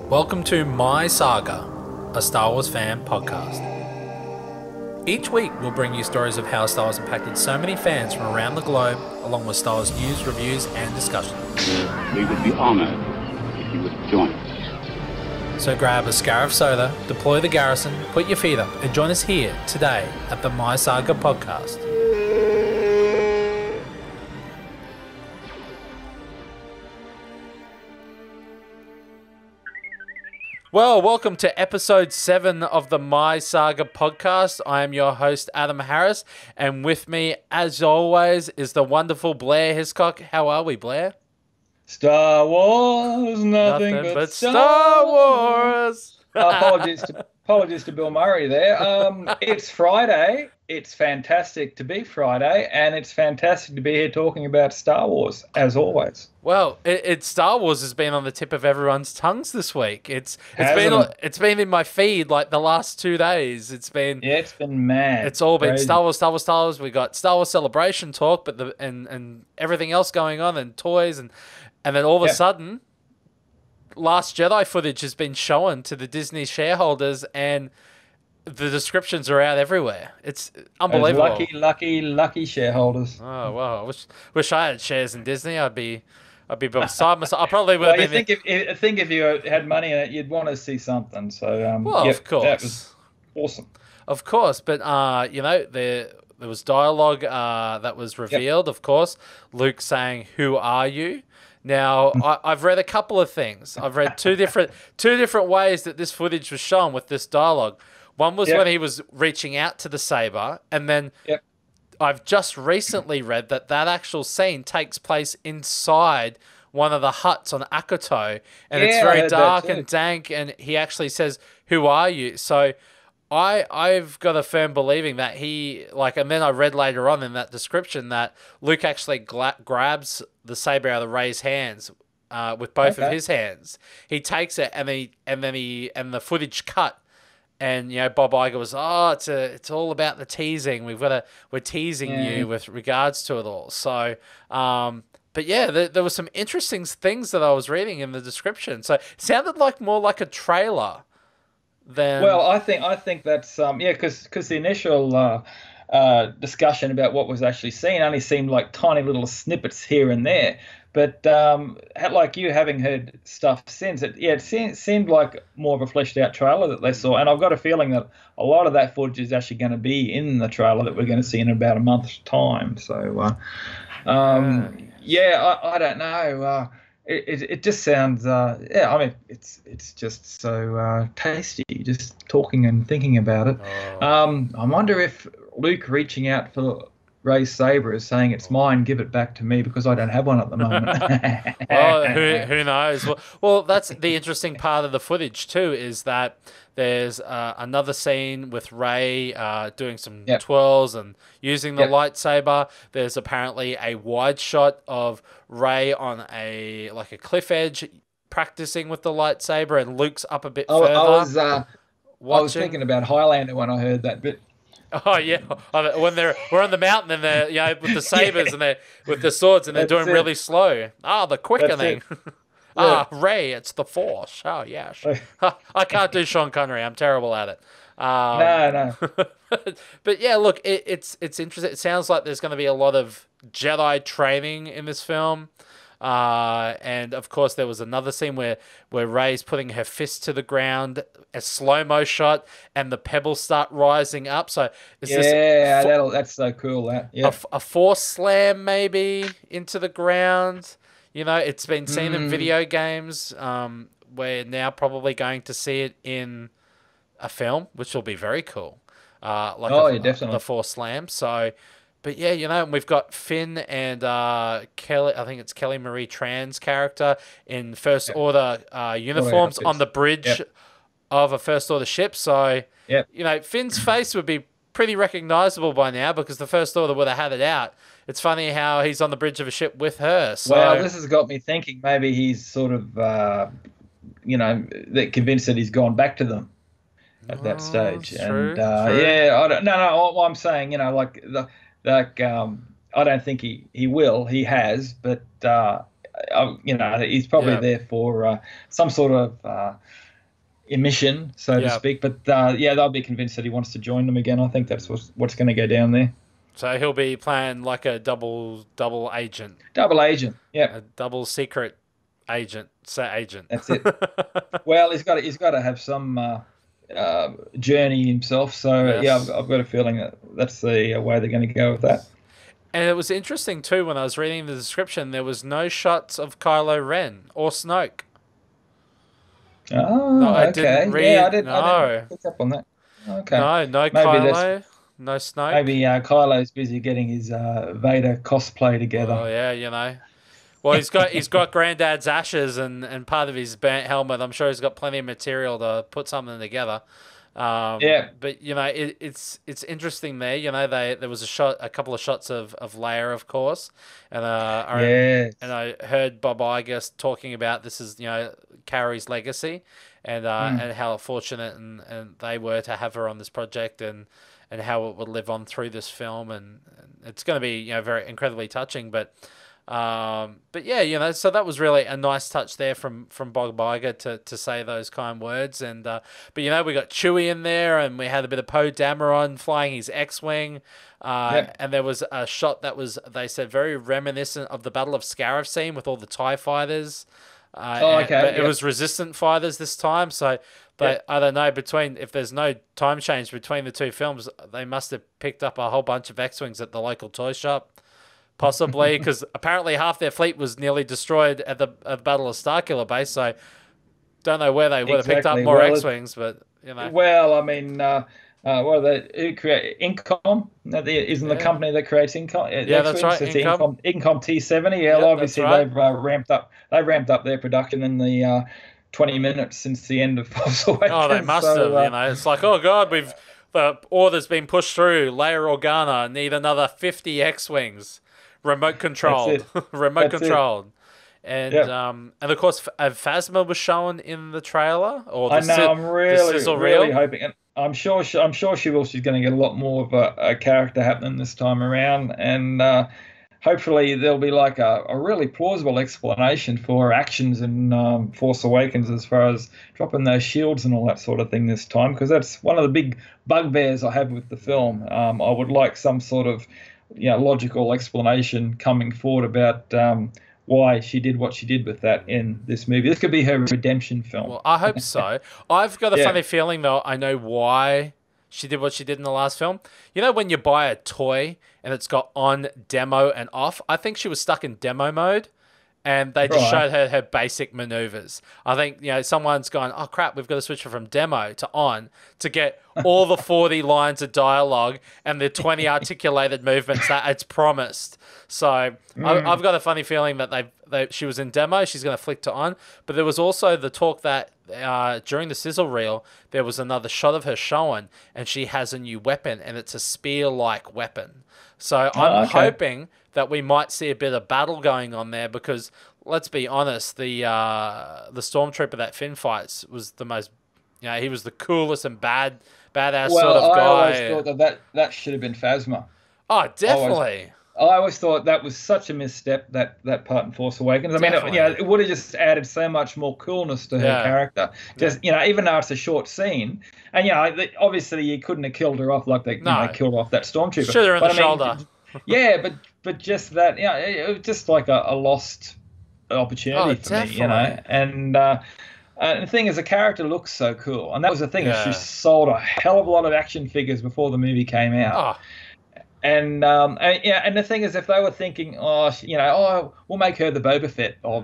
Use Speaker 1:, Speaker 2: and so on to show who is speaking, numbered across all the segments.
Speaker 1: Welcome to My Saga, a Star Wars fan podcast. Each week we'll bring you stories of how Star Wars impacted so many fans from around the globe, along with Star Wars news, reviews and discussion.
Speaker 2: We would be honoured if you would join us.
Speaker 1: So grab a scarf soda, deploy the garrison, put your feet up and join us here today at the My Saga podcast. Well, welcome to episode 7 of the My Saga podcast. I am your host, Adam Harris, and with me, as always, is the wonderful Blair Hiscock. How are we, Blair?
Speaker 3: Star Wars, nothing but
Speaker 1: Star Wars.
Speaker 3: Apologies to Bill Murray there. It's Friday. It's fantastic to be Friday, and it's fantastic to be here talking about Star Wars, as always.
Speaker 1: Well, it's Star Wars has been on the tip of everyone's tongues this week. It's been in my feed like the last 2 days. It's been
Speaker 3: mad.
Speaker 1: It's all been
Speaker 3: crazy.
Speaker 1: Star Wars, Star Wars, Star Wars. We got Star Wars Celebration talk, but and everything else going on, and toys, and then all of a sudden, Last Jedi footage has been shown to the Disney shareholders, and the descriptions are out everywhere. It's unbelievable.
Speaker 3: Those lucky shareholders.
Speaker 1: Oh wow! Wish I had shares in Disney. I'd be beside myself. I probably would.
Speaker 3: Well, I think if you had money in it, you'd want to see something. So
Speaker 1: of course,
Speaker 3: that was awesome.
Speaker 1: Of course, but there was dialogue that was revealed. Of course, Luke saying, "Who are you?" Now, I've read a couple of things. I've read two different ways that this footage was shown with this dialogue. One was when he was reaching out to the saber, and then I've just recently read that actual scene takes place inside one of the huts on Akoto, and it's very dark and dank, and he actually says, "Who are you?" So I've got a firm believing that and then I read later on in that description that Luke actually grabs the saber out of Rey's hands with both of his hands. He takes it, and the footage cut. And Bob Iger was, it's all about the teasing. We're teasing you with regards to it all. So, but yeah, there were some interesting things that I was reading in the description. So it sounded more like a trailer than.
Speaker 3: Well, I think that's because the initial discussion about what was actually seen only seemed like tiny little snippets here and there. But like you, having heard stuff since, it seemed like more of a fleshed out trailer that they saw. And I've got a feeling that a lot of that footage is actually going to be in the trailer that we're going to see in about a month's time. So, I don't know. It just sounds, it's just so tasty, just talking and thinking about it. I wonder if Luke reaching out for Rey's saber is saying, "It's mine, give it back to me," because I don't have one at the moment.
Speaker 1: Well, who knows? Well, that's the interesting part of the footage too, is that there's another scene with Rey doing some twirls and using the lightsaber. There's apparently a wide shot of Rey on a cliff edge practicing with the lightsaber, and Luke's up a bit further.
Speaker 3: I was thinking about Highlander when I heard that bit.
Speaker 1: Oh yeah, when we're on the mountain and they're with the sabers and they're with the swords and they're doing really slow. The quickening. Rey, it's the Force. Oh yeah, I can't do Sean Connery. I'm terrible at it.
Speaker 3: No.
Speaker 1: But yeah, look, it's interesting. It sounds like there's going to be a lot of Jedi training in this film. And of course there was another scene where Rey's putting her fist to the ground, a slow-mo shot, and the pebbles start rising up. So
Speaker 3: that's so cool.
Speaker 1: A force slam maybe into the ground. It's been seen in video games. We're now probably going to see it in a film, which will be very cool.
Speaker 3: Definitely
Speaker 1: the force slam. So. But yeah, we've got Finn and Kelly. I think it's Kelly Marie Tran's character in First Order uniforms on the bridge of a First Order ship. So Finn's face would be pretty recognizable by now because the First Order would have had it out. It's funny how he's on the bridge of a ship with her. So.
Speaker 3: Well, this has got me thinking maybe he's sort of, convinced that he's gone back to them at that stage.
Speaker 1: True,
Speaker 3: true. I don't. No. What I'm saying, I don't think he will. He has, but he's probably
Speaker 1: Yeah.
Speaker 3: there for some sort of emission, so to
Speaker 1: Yeah.
Speaker 3: speak. But they'll be convinced that he wants to join them again. I think that's what's going to go down there.
Speaker 1: So he'll be playing like a double agent,
Speaker 3: Double agent. Yeah,
Speaker 1: a double secret agent, agent.
Speaker 3: that's it. Well, he's got to have some journey himself. So
Speaker 1: Yes.
Speaker 3: yeah, I've got a feeling that that's the way they're going to go with that.
Speaker 1: And it was interesting too when I was reading the description. There was no shots of Kylo Ren or Snoke.
Speaker 3: Oh,
Speaker 1: No, I
Speaker 3: okay.
Speaker 1: didn't read.
Speaker 3: I
Speaker 1: No,
Speaker 3: didn't pick up on that. Okay.
Speaker 1: no
Speaker 3: Maybe
Speaker 1: Kylo, no Snoke.
Speaker 3: maybe Kylo's busy getting his Vader cosplay together.
Speaker 1: Oh yeah. Well, he's got Granddad's ashes and part of his burnt helmet. I'm sure he's got plenty of material to put something together.
Speaker 3: Yeah.
Speaker 1: But it's interesting there. There was a couple of shots of Leia, of course, and
Speaker 3: Yes.
Speaker 1: I heard Bob Iger talking about this is Carrie's legacy, and how fortunate and they were to have her on this project, and how it would live on through this film, and it's going to be very incredibly touching, but yeah, so that was really a nice touch there from Bob Iger to say those kind words. And but we got Chewie in there, and we had a bit of Poe Dameron flying his X-wing, and there was a shot that was, they said, very reminiscent of the Battle of Scarif scene with all the TIE fighters. But it was resistant fighters this time, so. But I don't know, if there's no time change between the two films, they must have picked up a whole bunch of X-wings at the local toy shop. Possibly, because apparently half their fleet was nearly destroyed at the Battle of Starkiller Base, so don't know where they would have picked up more X-Wings, but,
Speaker 3: Well, I mean, what are they? Who create Incom? Isn't the company that creates Incom?
Speaker 1: Yeah, that's right,
Speaker 3: Incom T70. Yeah, obviously they've ramped up their production in the 20 minutes since the end of Force Awakens.
Speaker 1: Oh, they must have, It's like, oh, God, the order's been pushed through. Leia Organa need another 50 X-Wings. Remote controlled. And of course Phasma was shown in the trailer, or
Speaker 3: I'm really
Speaker 1: reel.
Speaker 3: hoping, and I'm sure she will. She's going to get a lot more of a character happening this time around, and hopefully there'll be like a really plausible explanation for her actions in Force Awakens, as far as dropping those shields and all that sort of thing this time, because that's one of the big bugbears I have with the film. I would like some sort of logical explanation coming forward about why she did what she did with that in this movie. This could be her redemption film.
Speaker 1: Well, I hope so. I've got a funny feeling, though, I know why she did what she did in the last film. When you buy a toy and it's got on, demo, and off, I think she was stuck in demo mode, and they just showed her basic maneuvers. I think, someone's gone, oh, crap, we've got to switch her from demo to on to get all the 40 lines of dialogue and the 20 articulated movements that it's promised. So I've got a funny feeling that she was in demo, she's going to flick to on. But there was also the talk that during the sizzle reel, there was another shot of her showing, and she has a new weapon, and it's a spear-like weapon. So I'm hoping that we might see a bit of battle going on there, because let's be honest, the stormtrooper that Finn fights was the most, he was the coolest and badass sort of guy.
Speaker 3: I always thought that should have been Phasma.
Speaker 1: Oh, definitely.
Speaker 3: I always thought that was such a misstep, that part in Force Awakens. I mean, it would have just added so much more coolness to her character. Just even though it's a short scene, and obviously you couldn't have killed her off like they killed off that stormtrooper.
Speaker 1: Shoot her in the shoulder.
Speaker 3: But just that, it was just like a lost opportunity for me, And the thing is, the character looks so cool, and that was the thing. She sold a hell of a lot of action figures before the movie came out. Oh. And the thing is, if they were thinking, we'll make her the Boba Fett of,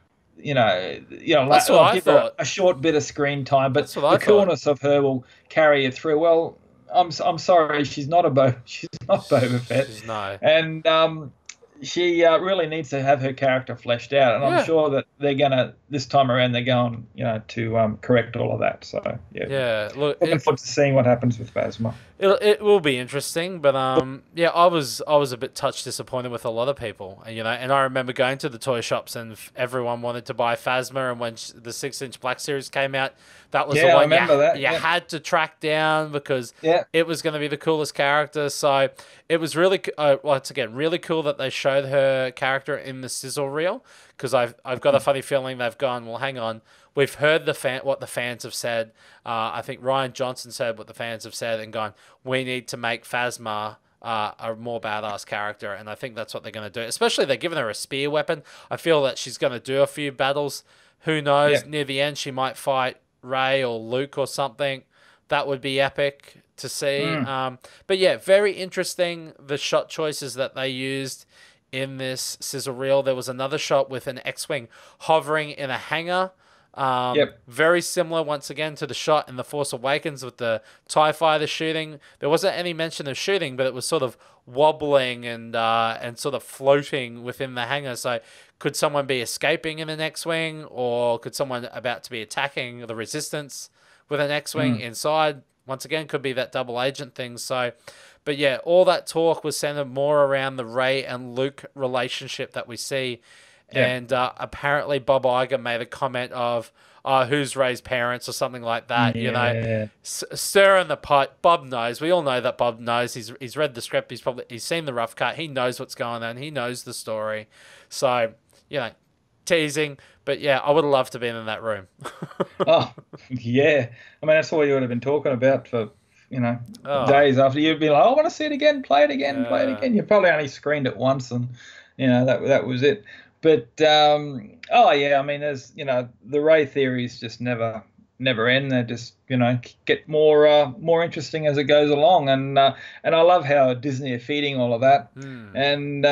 Speaker 1: that's what I thought.
Speaker 3: A short bit of screen time, but the coolness of her will carry it through. Well, I'm sorry, she's not Boba Fett.
Speaker 1: She's no.
Speaker 3: And she really needs to have her character fleshed out, and I'm sure that they're gonna, this time around, they're going to correct all of that. So looking forward to seeing what happens with Phasma.
Speaker 1: It will be interesting, but I was a bit disappointed with a lot of people, and I remember going to the toy shops and everyone wanted to buy Phasma, and when the 6-inch Black Series came out, that was the one you had to track down, because it was going to be the coolest character. So it was really once again really cool that they showed her character in the sizzle reel, because I've got a funny feeling they've gone, well, hang on, we've heard what the fans have said. I think Ryan Johnson said what the fans have said and gone, we need to make Phasma a more badass character, and I think that's what they're going to do. Especially they're giving her a spear weapon. I feel that she's going to do a few battles. Who knows? Near the end, she might fight Rey or Luke or something. That would be epic to see. But yeah, very interesting, the shot choices that they used in this sizzle reel. There was another shot with an X-Wing hovering in a hangar. Very similar, once again, to the shot in The Force Awakens with the TIE fighter shooting. There wasn't any mention of shooting, but it was sort of wobbling and sort of floating within the hangar. So could someone be escaping in an X-Wing, or could someone about to be attacking the Resistance with an X-Wing inside? Once again, could be that double agent thing. So, but yeah, all that talk was centered more around the Rey and Luke relationship that we see. And apparently Bob Iger made a comment of, who's Rey's parents or something like that, you know, stirring the pot. Bob knows. We all know that Bob knows. He's read the script. He's seen the rough cut. He knows what's going on. He knows the story. So, you know, teasing. But yeah, I would have loved to have been in that room.
Speaker 3: Oh, yeah. I mean, that's all you would have been talking about for, you know, days after. You'd be like, I want to see it again, play it again, play it again. You probably only screened it once, and, you know, that was it. But, I mean, there's, you know, the Rey theories just never end. They just, you know, get more interesting as it goes along. And I love how Disney are feeding all of that. And,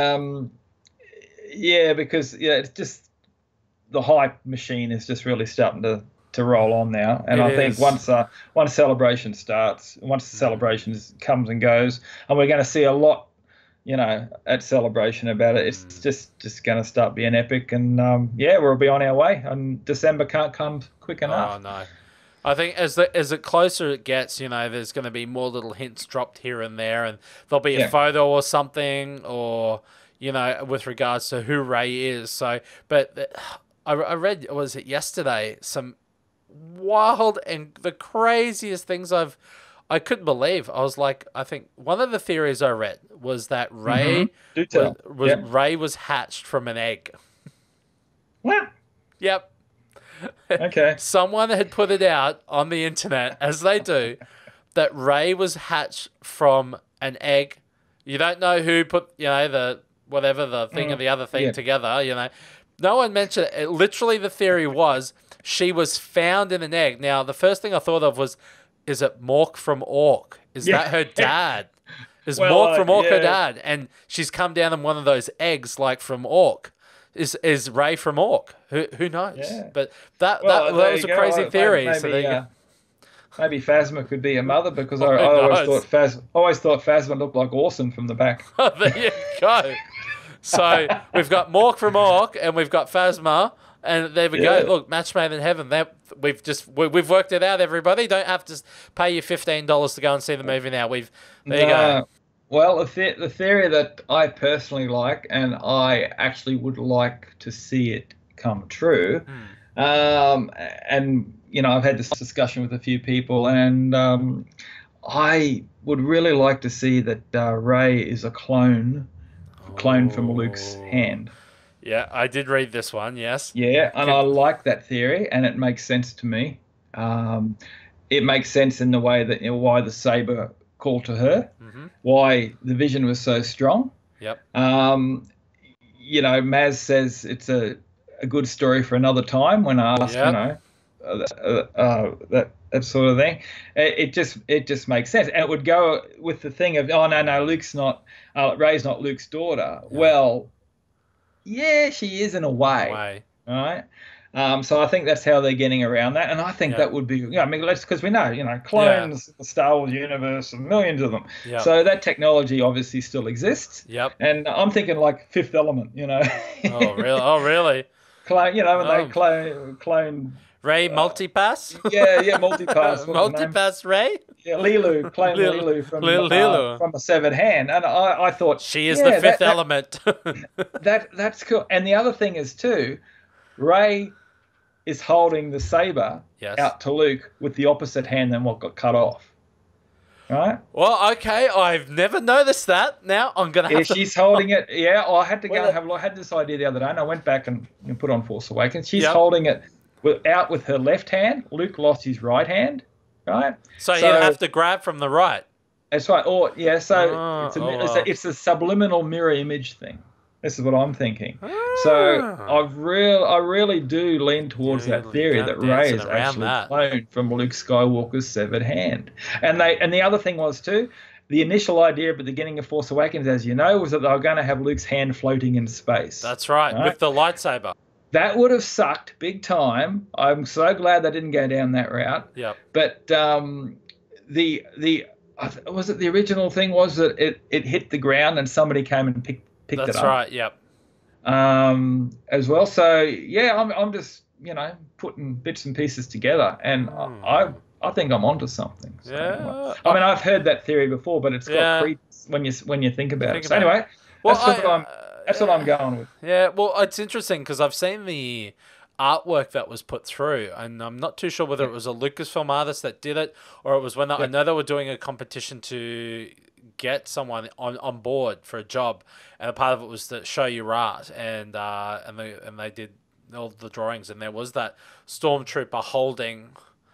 Speaker 3: because, it's just, the hype machine is just really starting to roll on now. And I think once Celebration starts, once the Celebrations comes and goes, and we're going to see a lot, you know, at Celebration about it, it's just going to start being epic. And we'll be on our way. And December can't come quick enough.
Speaker 1: Oh no, I think as it closer it gets, you know, there's going to be more little hints dropped here and there, and there'll be a photo or something, or, you know, with regards to who Rey is. So, but I read, was it yesterday, some wild and the craziest things I couldn't believe. I was like, I think one of the theories I read was that Rey Rey was hatched from an egg.
Speaker 3: What?
Speaker 1: Yep.
Speaker 3: Okay.
Speaker 1: Someone had put it out on the internet, as they do, that Rey was hatched from an egg. You don't know who put, you know, the thing and the other thing together, you know. No one mentioned it. Literally, the theory was she was found in an egg. Now, the first thing I thought of was, is it Mork from Ork? Is that her dad? Is Mork from Ork her dad? And she's come down in one of those eggs, like from Ork. Is Rey from Ork? Who knows? Yeah. But that was a crazy theory.
Speaker 3: Maybe Phasma could be a mother, because I always thought Phasma looked like Orson from the back.
Speaker 1: There you go. So we've got Mork from Ork, and we've got Phasma, and there we go. Look, match made in heaven. We've worked it out. Everybody, don't have to pay you $15 to go and see the movie now. There you go.
Speaker 3: Well, the theory that I personally like, and I actually would like to see it come true, and, you know, I've had this discussion with a few people, and I would really like to see that Rey is a clone from Luke's hand.
Speaker 1: Yeah, I did read this one, yes.
Speaker 3: Yeah, and I like that theory, and it makes sense to me. It makes sense in the way that, you know, why the saber called to her, why the vision was so strong.
Speaker 1: Yep.
Speaker 3: You know, Maz says it's a good story for another time when asked, you know, that sort of thing. It just makes sense, and it would go with the thing of, oh no, Rey's not Luke's daughter. Yeah. Well, yeah, she is in a way. Right? So I think that's how they're getting around that, and I think that would be, you know, I mean, because we know, you know, clones, the Star Wars universe, and millions of them. Yep. So that technology obviously still exists.
Speaker 1: Yep.
Speaker 3: And I'm thinking like Fifth Element, you know.
Speaker 1: Oh really? Oh really?
Speaker 3: Clone, you know, when they clone.
Speaker 1: Rey Multipass?
Speaker 3: Multipass.
Speaker 1: Multipass Rey?
Speaker 3: Yeah, Lilu, clone Lilu from a severed hand. And I thought,
Speaker 1: she is the fifth element.
Speaker 3: That's cool. And the other thing is too, Rey is holding the saber out to Luke with the opposite hand than what got cut off. right?
Speaker 1: Well, okay, I've never noticed that. Now I'm gonna have to.
Speaker 3: She's holding it. Yeah, I had to go and have a look. I had this idea the other day, and I went back and put on Force Awakens. She's holding it out with her left hand. Luke lost his right hand, right?
Speaker 1: So he'd have to grab from the right.
Speaker 3: That's right. Or it's a subliminal mirror image thing. This is what I'm thinking. So I really do lean towards that theory that Rey is actually cloned from Luke Skywalker's severed hand. And the other thing was too, the initial idea at the beginning of Force Awakens, as you know, was that they were going to have Luke's hand floating in space.
Speaker 1: That's right, with the lightsaber.
Speaker 3: That would have sucked big time. I'm so glad they didn't go down that route.
Speaker 1: Yeah.
Speaker 3: But was it the original thing was that it hit the ground and somebody came and picked it up.
Speaker 1: That's right. Yep.
Speaker 3: As well. So yeah, I'm just putting bits and pieces together, and I think I'm onto something. So,
Speaker 1: yeah.
Speaker 3: I mean, I've heard that theory before, but it's got credence when you think about it. So anyway, that's what I'm going with.
Speaker 1: Yeah. Well, it's interesting because I've seen the artwork that was put through, and I'm not too sure whether it was a Lucasfilm artist that did it, or it was when I know they were doing a competition to get someone on board for a job, and a part of it was to show your art, and they did all the drawings, and there was that stormtrooper holding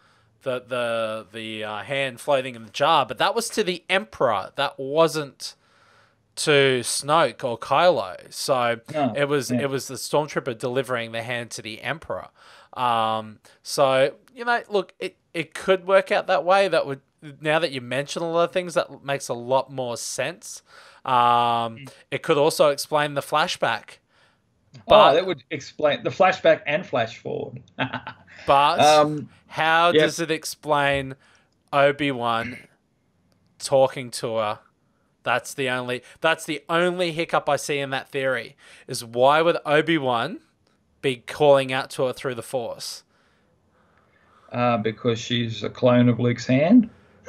Speaker 1: the hand floating in the jar, but that was to the Emperor. That wasn't to Snoke or Kylo. So it was the stormtrooper delivering the hand to the Emperor. So look, it could work out that way. That would, now that you mention a lot of things, that makes a lot more sense. It could also explain the flashback. But,
Speaker 3: that would explain the flashback and flash forward.
Speaker 1: But how does it explain Obi-Wan talking to her? That's the only hiccup I see in that theory, is why would Obi-Wan be calling out to her through the Force?
Speaker 3: Because she's a clone of Luke's hand.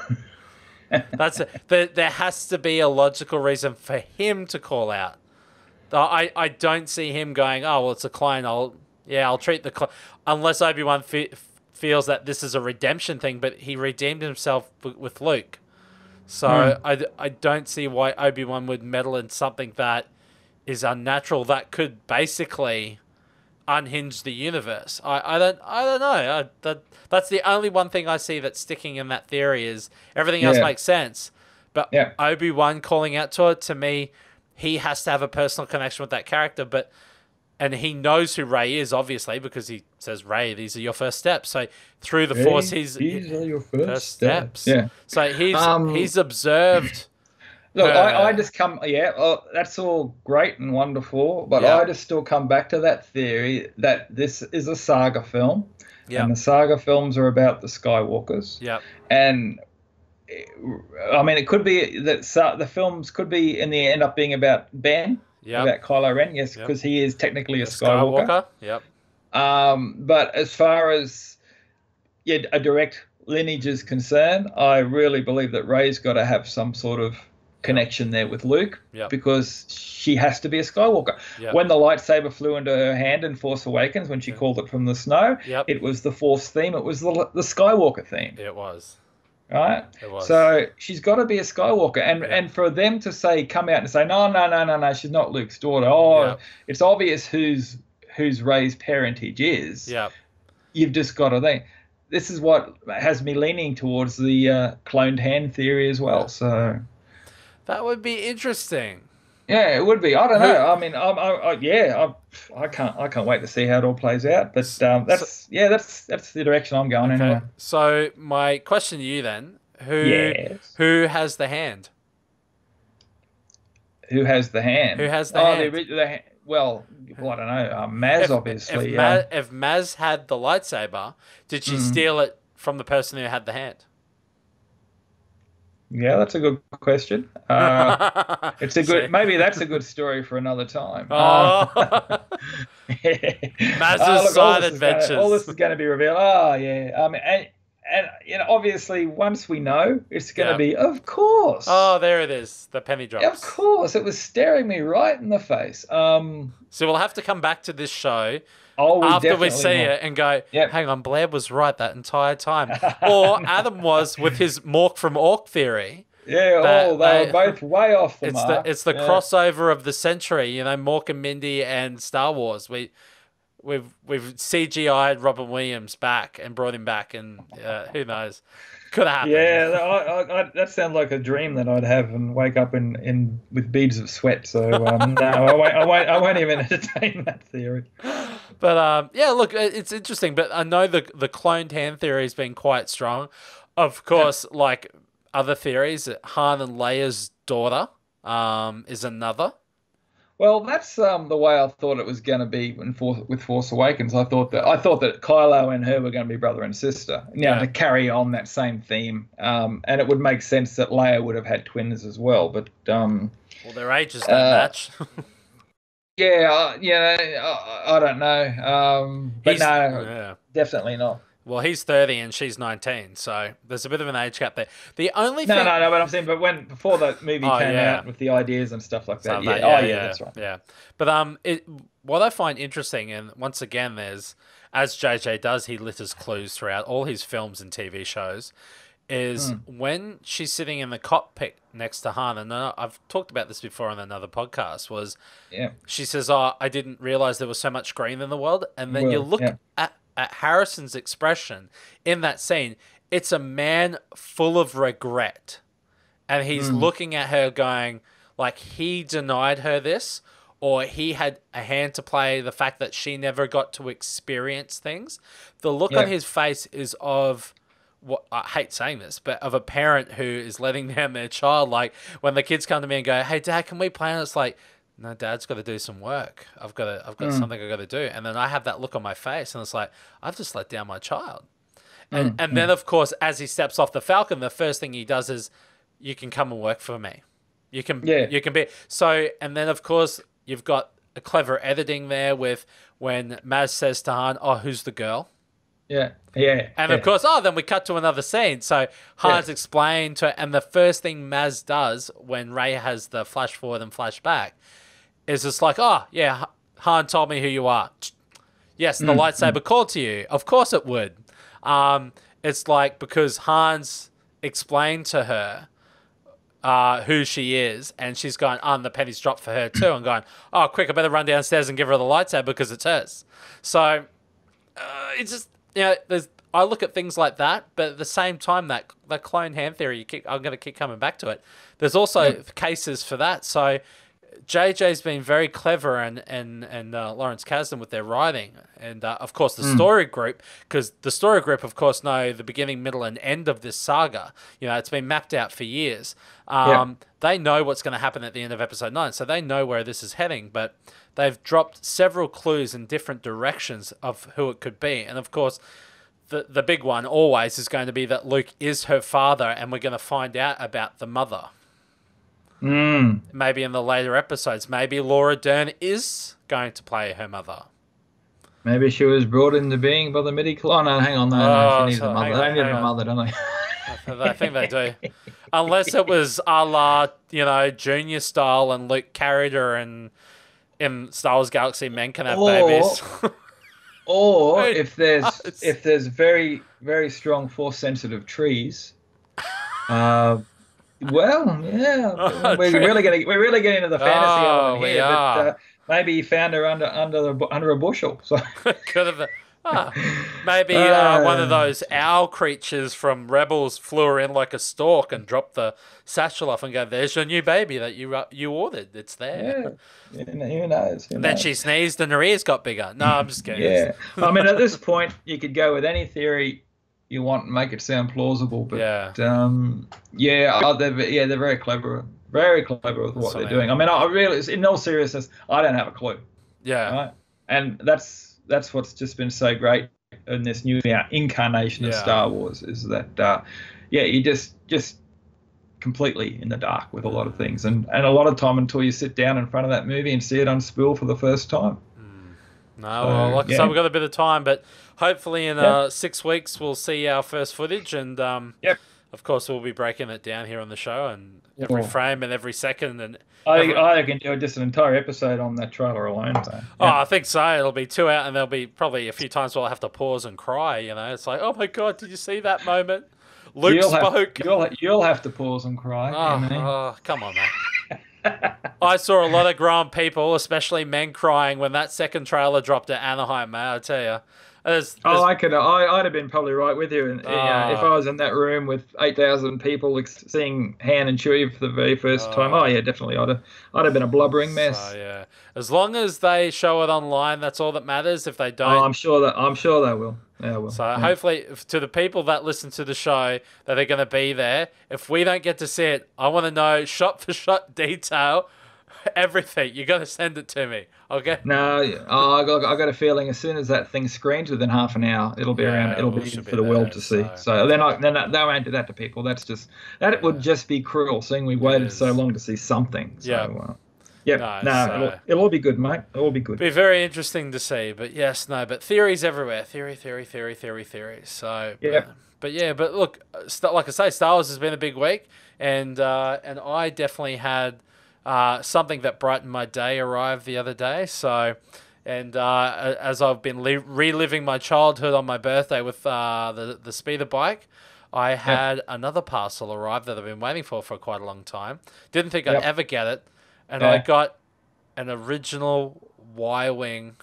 Speaker 1: There has to be a logical reason for him to call out. I don't see him going, oh, well, it's a clone. I'll treat the clone. Unless Obi-Wan feels that this is a redemption thing, but he redeemed himself with Luke. So I don't see why Obi-Wan would meddle in something that is unnatural, that could basically unhinge the universe. I don't know. That's the only one thing I see that's sticking in that theory, is everything else makes sense. But Obi-Wan calling out to her, to me, he has to have a personal connection with that character, and he knows who Rey is, obviously, because he says, Rey, these are your first steps. So through the Force, these are your first steps. Yeah. So he's observed.
Speaker 3: Look, I just come, that's all great and wonderful, but I just still come back to that theory that this is a saga film, and the saga films are about the Skywalkers.
Speaker 1: Yeah.
Speaker 3: And I mean, it could be that the films could be in the end up being about Ben. About Kylo Ren, yes, because he is technically a Skywalker.
Speaker 1: Yep.
Speaker 3: But as far as a direct lineage is concerned, I really believe that Rey's got to have some sort of connection there with Luke, because she has to be a Skywalker. When the lightsaber flew into her hand in Force Awakens, when she called it from the snow, it was the Force theme. It was the Skywalker theme.
Speaker 1: It was.
Speaker 3: Right? So she's got to be a Skywalker. And for them to come out and say, no, she's not Luke's daughter. It's obvious whose Rey's parentage is. You've just got to think. This is what has me leaning towards the cloned hand theory as well. So
Speaker 1: that would be interesting.
Speaker 3: Yeah, it would be. I don't know. I mean, I can't wait to see how it all plays out. But that's the direction I'm going anyway.
Speaker 1: So my question to you then: who has the hand?
Speaker 3: Who has the hand?
Speaker 1: Who has the hand?
Speaker 3: Well, I don't know. Maz, obviously.
Speaker 1: If Maz had the lightsaber, did she steal it from the person who had the hand?
Speaker 3: Yeah, that's a good question. Maybe that's a good story for another time.
Speaker 1: Maz's side adventures.
Speaker 3: All this is going to be revealed. Oh, yeah. and obviously once we know, it's going to be, of course.
Speaker 1: Oh, there it is. The penny drops.
Speaker 3: Of course, it was staring me right in the face.
Speaker 1: So we'll have to come back to this show
Speaker 3: after
Speaker 1: we see it and go, hang on, Blair was right that entire time. Or Adam was with his Mork from Ork theory.
Speaker 3: Yeah, they were both way off the mark.
Speaker 1: It's the crossover of the century, Mork and Mindy and Star Wars. We've CGI'd Robin Williams back and brought him back, and who knows? Could have happened.
Speaker 3: Yeah, that sounds like a dream that I'd have and wake up in with beads of sweat. So no, I won't even entertain that theory.
Speaker 1: But look, it's interesting. But I know the cloned hand theory has been quite strong. Of course, like other theories, Han and Leia's daughter is another.
Speaker 3: Well, that's the way I thought it was going to be with Force Awakens. I thought that Kylo and her were going to be brother and sister. To carry on that same theme, and it would make sense that Leia would have had twins as well. But
Speaker 1: well, their ages don't match.
Speaker 3: I don't know. But definitely not.
Speaker 1: Well, he's 30 and she's 19, so there's a bit of an age gap there. The only thing...
Speaker 3: No, but I'm saying, before the movie came out with the ideas and stuff like that, that's right.
Speaker 1: Yeah, but what I find interesting, and once again, there's, as JJ does, he litters clues throughout all his films and TV shows, is when she's sitting in the cockpit next to Han, and I've talked about this before on another podcast, she says, I didn't realize there was so much green in the world, and then you look at Harrison's expression in that scene, it's a man full of regret. And he's looking at her going, like, he denied her this, or he had a hand to play the fact that she never got to experience things. The look on his face is of, what I hate saying this, but of a parent who is letting down their child. Like, when the kids come to me and go, hey, Dad, can we play? And it's like, no, Dad's got to do some work. I've got something I've got to do. And then I have that look on my face, and it's like, I've just let down my child. And then, of course, as he steps off the Falcon, the first thing he does is, you can come and work for me. You can be. So, and then, of course, you've got a clever editing there with when Maz says to Han, oh, who's the girl?
Speaker 3: Yeah.
Speaker 1: And of course, then we cut to another scene. So Han's explained to, and the first thing Maz does when Rey has the flash forward and flash back is just like, Han told me who you are. Yes, the lightsaber called to you. Of course it would. It's like, because Han's explained to her who she is, and she's going, the penny's dropped for her too, and going, oh, quick, I better run downstairs and give her the lightsaber because it's hers. So it's just, I look at things like that, but at the same time, that clone hand theory, I'm going to keep coming back to it. There's also cases for that. So JJ's been very clever, and Lawrence Kasdan with their writing, and of course the story group, because the story group, of course, know the beginning, middle, and end of this saga. It's been mapped out for years. They know what's going to happen at the end of episode 9, so they know where this is heading. But they've dropped several clues in different directions of who it could be, and of course, the big one always is going to be that Luke is her father, and we're going to find out about the mother. Maybe in the later episodes. Maybe Laura Dern is going to play her mother.
Speaker 3: Maybe she was brought into being by the midi-chlorians. Oh, no, hang on. No, she needs a mother. They need a mother, don't they?
Speaker 1: I think they do. Unless it was a la, Junior style, and Luke carried her, and in Star Wars Galaxy, men can have babies.
Speaker 3: Or if there's very, very strong force-sensitive trees, well, yeah, we're really getting into the fantasy element here. But maybe he found her under a bushel. So
Speaker 1: could have. Maybe one of those owl creatures from Rebels flew her in like a stork and dropped the satchel off and go, "There's your new baby that you ordered. It's there."
Speaker 3: Yeah, who knows?
Speaker 1: Then she sneezed and her ears got bigger. No, I'm just kidding.
Speaker 3: Yeah, I mean, at this point, you could go with any theory you want and make it sound plausible. But they're very clever. Very clever with what they're doing. I mean, I really, in all seriousness, I don't have a clue.
Speaker 1: Yeah.
Speaker 3: Right? And that's what's just been so great in this new incarnation of Star Wars, is that, you're just completely in the dark with a lot of things. And a lot of time until you sit down in front of that movie and see it unspool for the first time.
Speaker 1: No, well, like I said, we've got a bit of time, but hopefully in 6 weeks we'll see our first footage, and of course we'll be breaking it down here on the show, and every frame and every second, and
Speaker 3: I can do just an entire episode on that trailer alone. So,
Speaker 1: I think so. It'll be 2 hours, and there'll be probably a few times where I'll have to pause and cry. It's like, oh my god, did you see that moment? Luke spoke.
Speaker 3: You'll have to pause and cry.
Speaker 1: Oh, come on, man. I saw a lot of grown people, especially men, crying when that second trailer dropped at Anaheim, mate. I tell you.
Speaker 3: I'd have been probably right with you. And if I was in that room with 8,000 people seeing Han and Chewie for the very first time, definitely, I'd have been a blubbering mess.
Speaker 1: Yeah, as long as they show it online, that's all that matters. If they don't,
Speaker 3: I'm sure they will. Yeah, well,
Speaker 1: so hopefully, to the people that listen to the show, that are going to be there. If we don't get to see it, I want to know shot for shot detail, everything. You got to send it to me, okay?
Speaker 3: No, I got a feeling as soon as that thing screens within half an hour, it'll be around. It'll be for the world to see. So then they won't do that to people. That would just be cruel, seeing we waited so long to see something. So, it'll all be good, mate. It'll all be good.
Speaker 1: Be very interesting to see, but theories everywhere. Theory. So, but look, like I say, Star Wars has been a big week, and I definitely had something that brightened my day arrive the other day. So, and as I've been reliving my childhood on my birthday with the speeder bike, I had another parcel arrive that I've been waiting for quite a long time. Didn't think I'd ever get it. And I got an original Y-Wing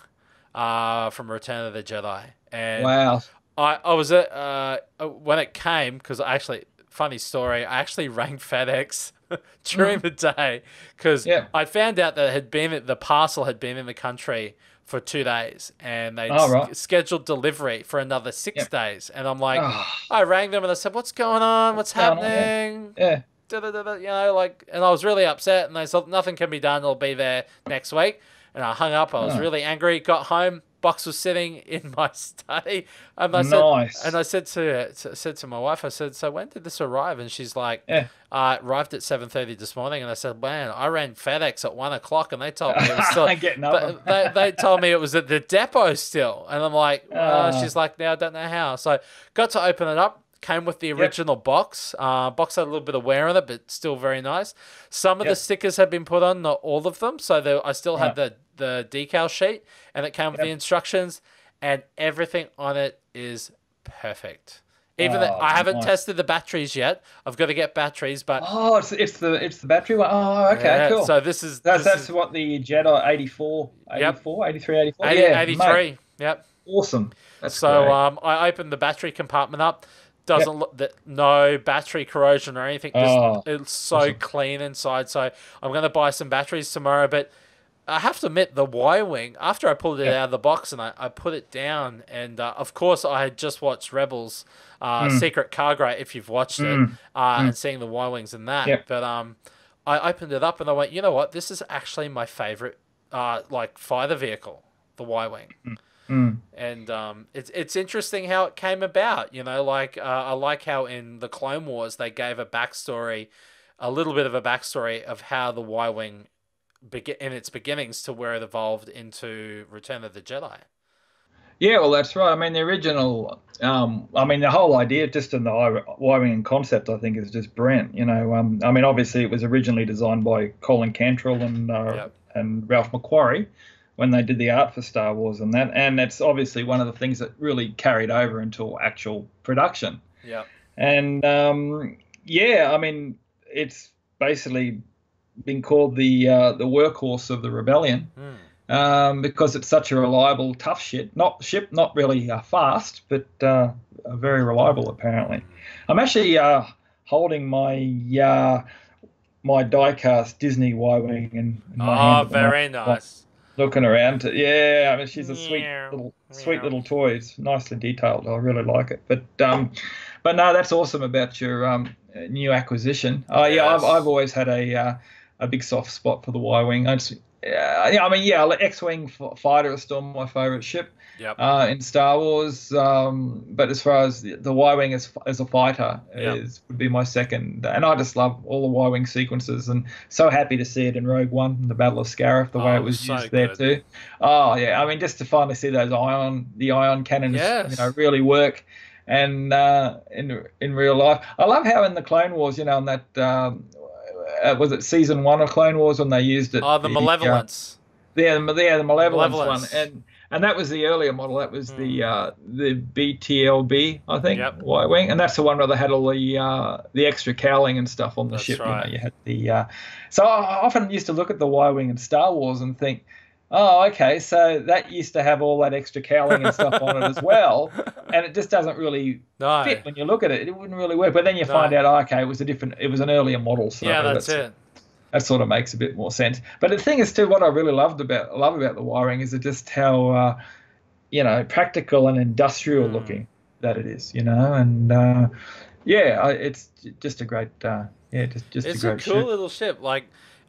Speaker 1: from Return of the Jedi. And
Speaker 3: wow.
Speaker 1: I was at, when it came, because funny story, I actually rang FedEx during the day, because I found out that the parcel had been in the country for 2 days, and they scheduled delivery for another 6 days. And I'm like, I rang them and I said, what's going on? What's happening?
Speaker 3: Yeah.
Speaker 1: And I was really upset, and they said nothing can be done. It'll be there next week. And I hung up. I was really angry. Got home, box was sitting in my study, and I said to my wife, I said, so when did this arrive? And she's like, it arrived at 7:30 this morning. And I said, man, I ran FedEx at 1 o'clock, and they told me it was still. They told me it was at the depot still, and I'm like, she's like, now I don't know how. So got to open it up. Came with the original box. Box had a little bit of wear on it, but still very nice. Some of the stickers had been put on, not all of them. So I still had the decal sheet, and it came with the instructions, and everything on it is perfect. Even I haven't tested the batteries yet. I've got to get batteries, but
Speaker 3: it's the battery one. Oh, okay, cool.
Speaker 1: So
Speaker 3: that's what the Jedi 84, 83, 84.
Speaker 1: 83.
Speaker 3: Mate.
Speaker 1: Yep.
Speaker 3: Awesome. That's
Speaker 1: so
Speaker 3: great.
Speaker 1: I opened the battery compartment up. Doesn't look that no battery corrosion or anything. It's so clean inside. So I'm going to buy some batteries tomorrow. But I have to admit, the Y-Wing, after I pulled it out of the box and I put it down, and of course I had just watched Rebels Secret Cargo, if you've watched it, and seeing the Y-Wings in that. But I opened it up and I went, you know what? This is actually my favorite fighter vehicle, the Y-Wing. And it's interesting how it came about. I like how in the Clone Wars they gave a little bit of a backstory of how the Y-Wing in its beginnings to where it evolved into Return of the Jedi.
Speaker 3: Yeah, well, that's right. I mean, the original, the whole idea just in the Y-Wing concept, I think, is just brilliant. Obviously it was originally designed by Colin Cantrell and Ralph McQuarrie when they did the art for Star Wars and that. And it's obviously one of the things that really carried over into actual production.
Speaker 1: Yeah.
Speaker 3: And, it's basically been called the workhorse of the rebellion because it's such a reliable, tough not really fast, but very reliable, apparently. I'm actually holding my my die-cast Disney Y-Wing in my hand.
Speaker 1: Very nice.
Speaker 3: Looking around, she's a sweet little toy. It's nicely detailed. I really like it. But no, that's awesome about your new acquisition. I've always had a big soft spot for the Y-Wing. Yeah, I mean, yeah, X-wing fighter is still my favorite ship.
Speaker 1: Yep.
Speaker 3: In Star Wars, but as far as the Y-wing as a fighter
Speaker 1: Yep.
Speaker 3: would be my second, and I just love all the Y-wing sequences, and so happy to see it in Rogue One, the Battle of Scarif, the way it was
Speaker 1: so
Speaker 3: used there
Speaker 1: good.
Speaker 3: too. Oh yeah, I mean, just to finally see the ion cannons,
Speaker 1: Yes.
Speaker 3: really work, and in real life, I love how in the Clone Wars, in that was it season 1 of Clone Wars when they used it?
Speaker 1: Oh, the Malevolence.
Speaker 3: The Malevolence one,
Speaker 1: Malevolence.
Speaker 3: and that was the earlier model. That was the BTLB, I think,
Speaker 1: Yep.
Speaker 3: Y-wing, and that's the one where they had all the extra cowling and stuff on the
Speaker 1: That's
Speaker 3: ship.
Speaker 1: right.
Speaker 3: You had the. So I often used to look at the Y-wing in Star Wars and think, oh, okay, so that used to have all that extra cowling and stuff on it as well, and it just doesn't really
Speaker 1: No.
Speaker 3: fit when you look at it. It wouldn't really work. But then you find out, okay, it was an earlier model. So
Speaker 1: Yeah, that's it.
Speaker 3: that sort of makes a bit more sense. But the thing is, too, what I really love about the wiring is just how practical and industrial looking that it is. And it's just a great just
Speaker 1: It's
Speaker 3: a great
Speaker 1: cool
Speaker 3: ship.
Speaker 1: little ship. Like,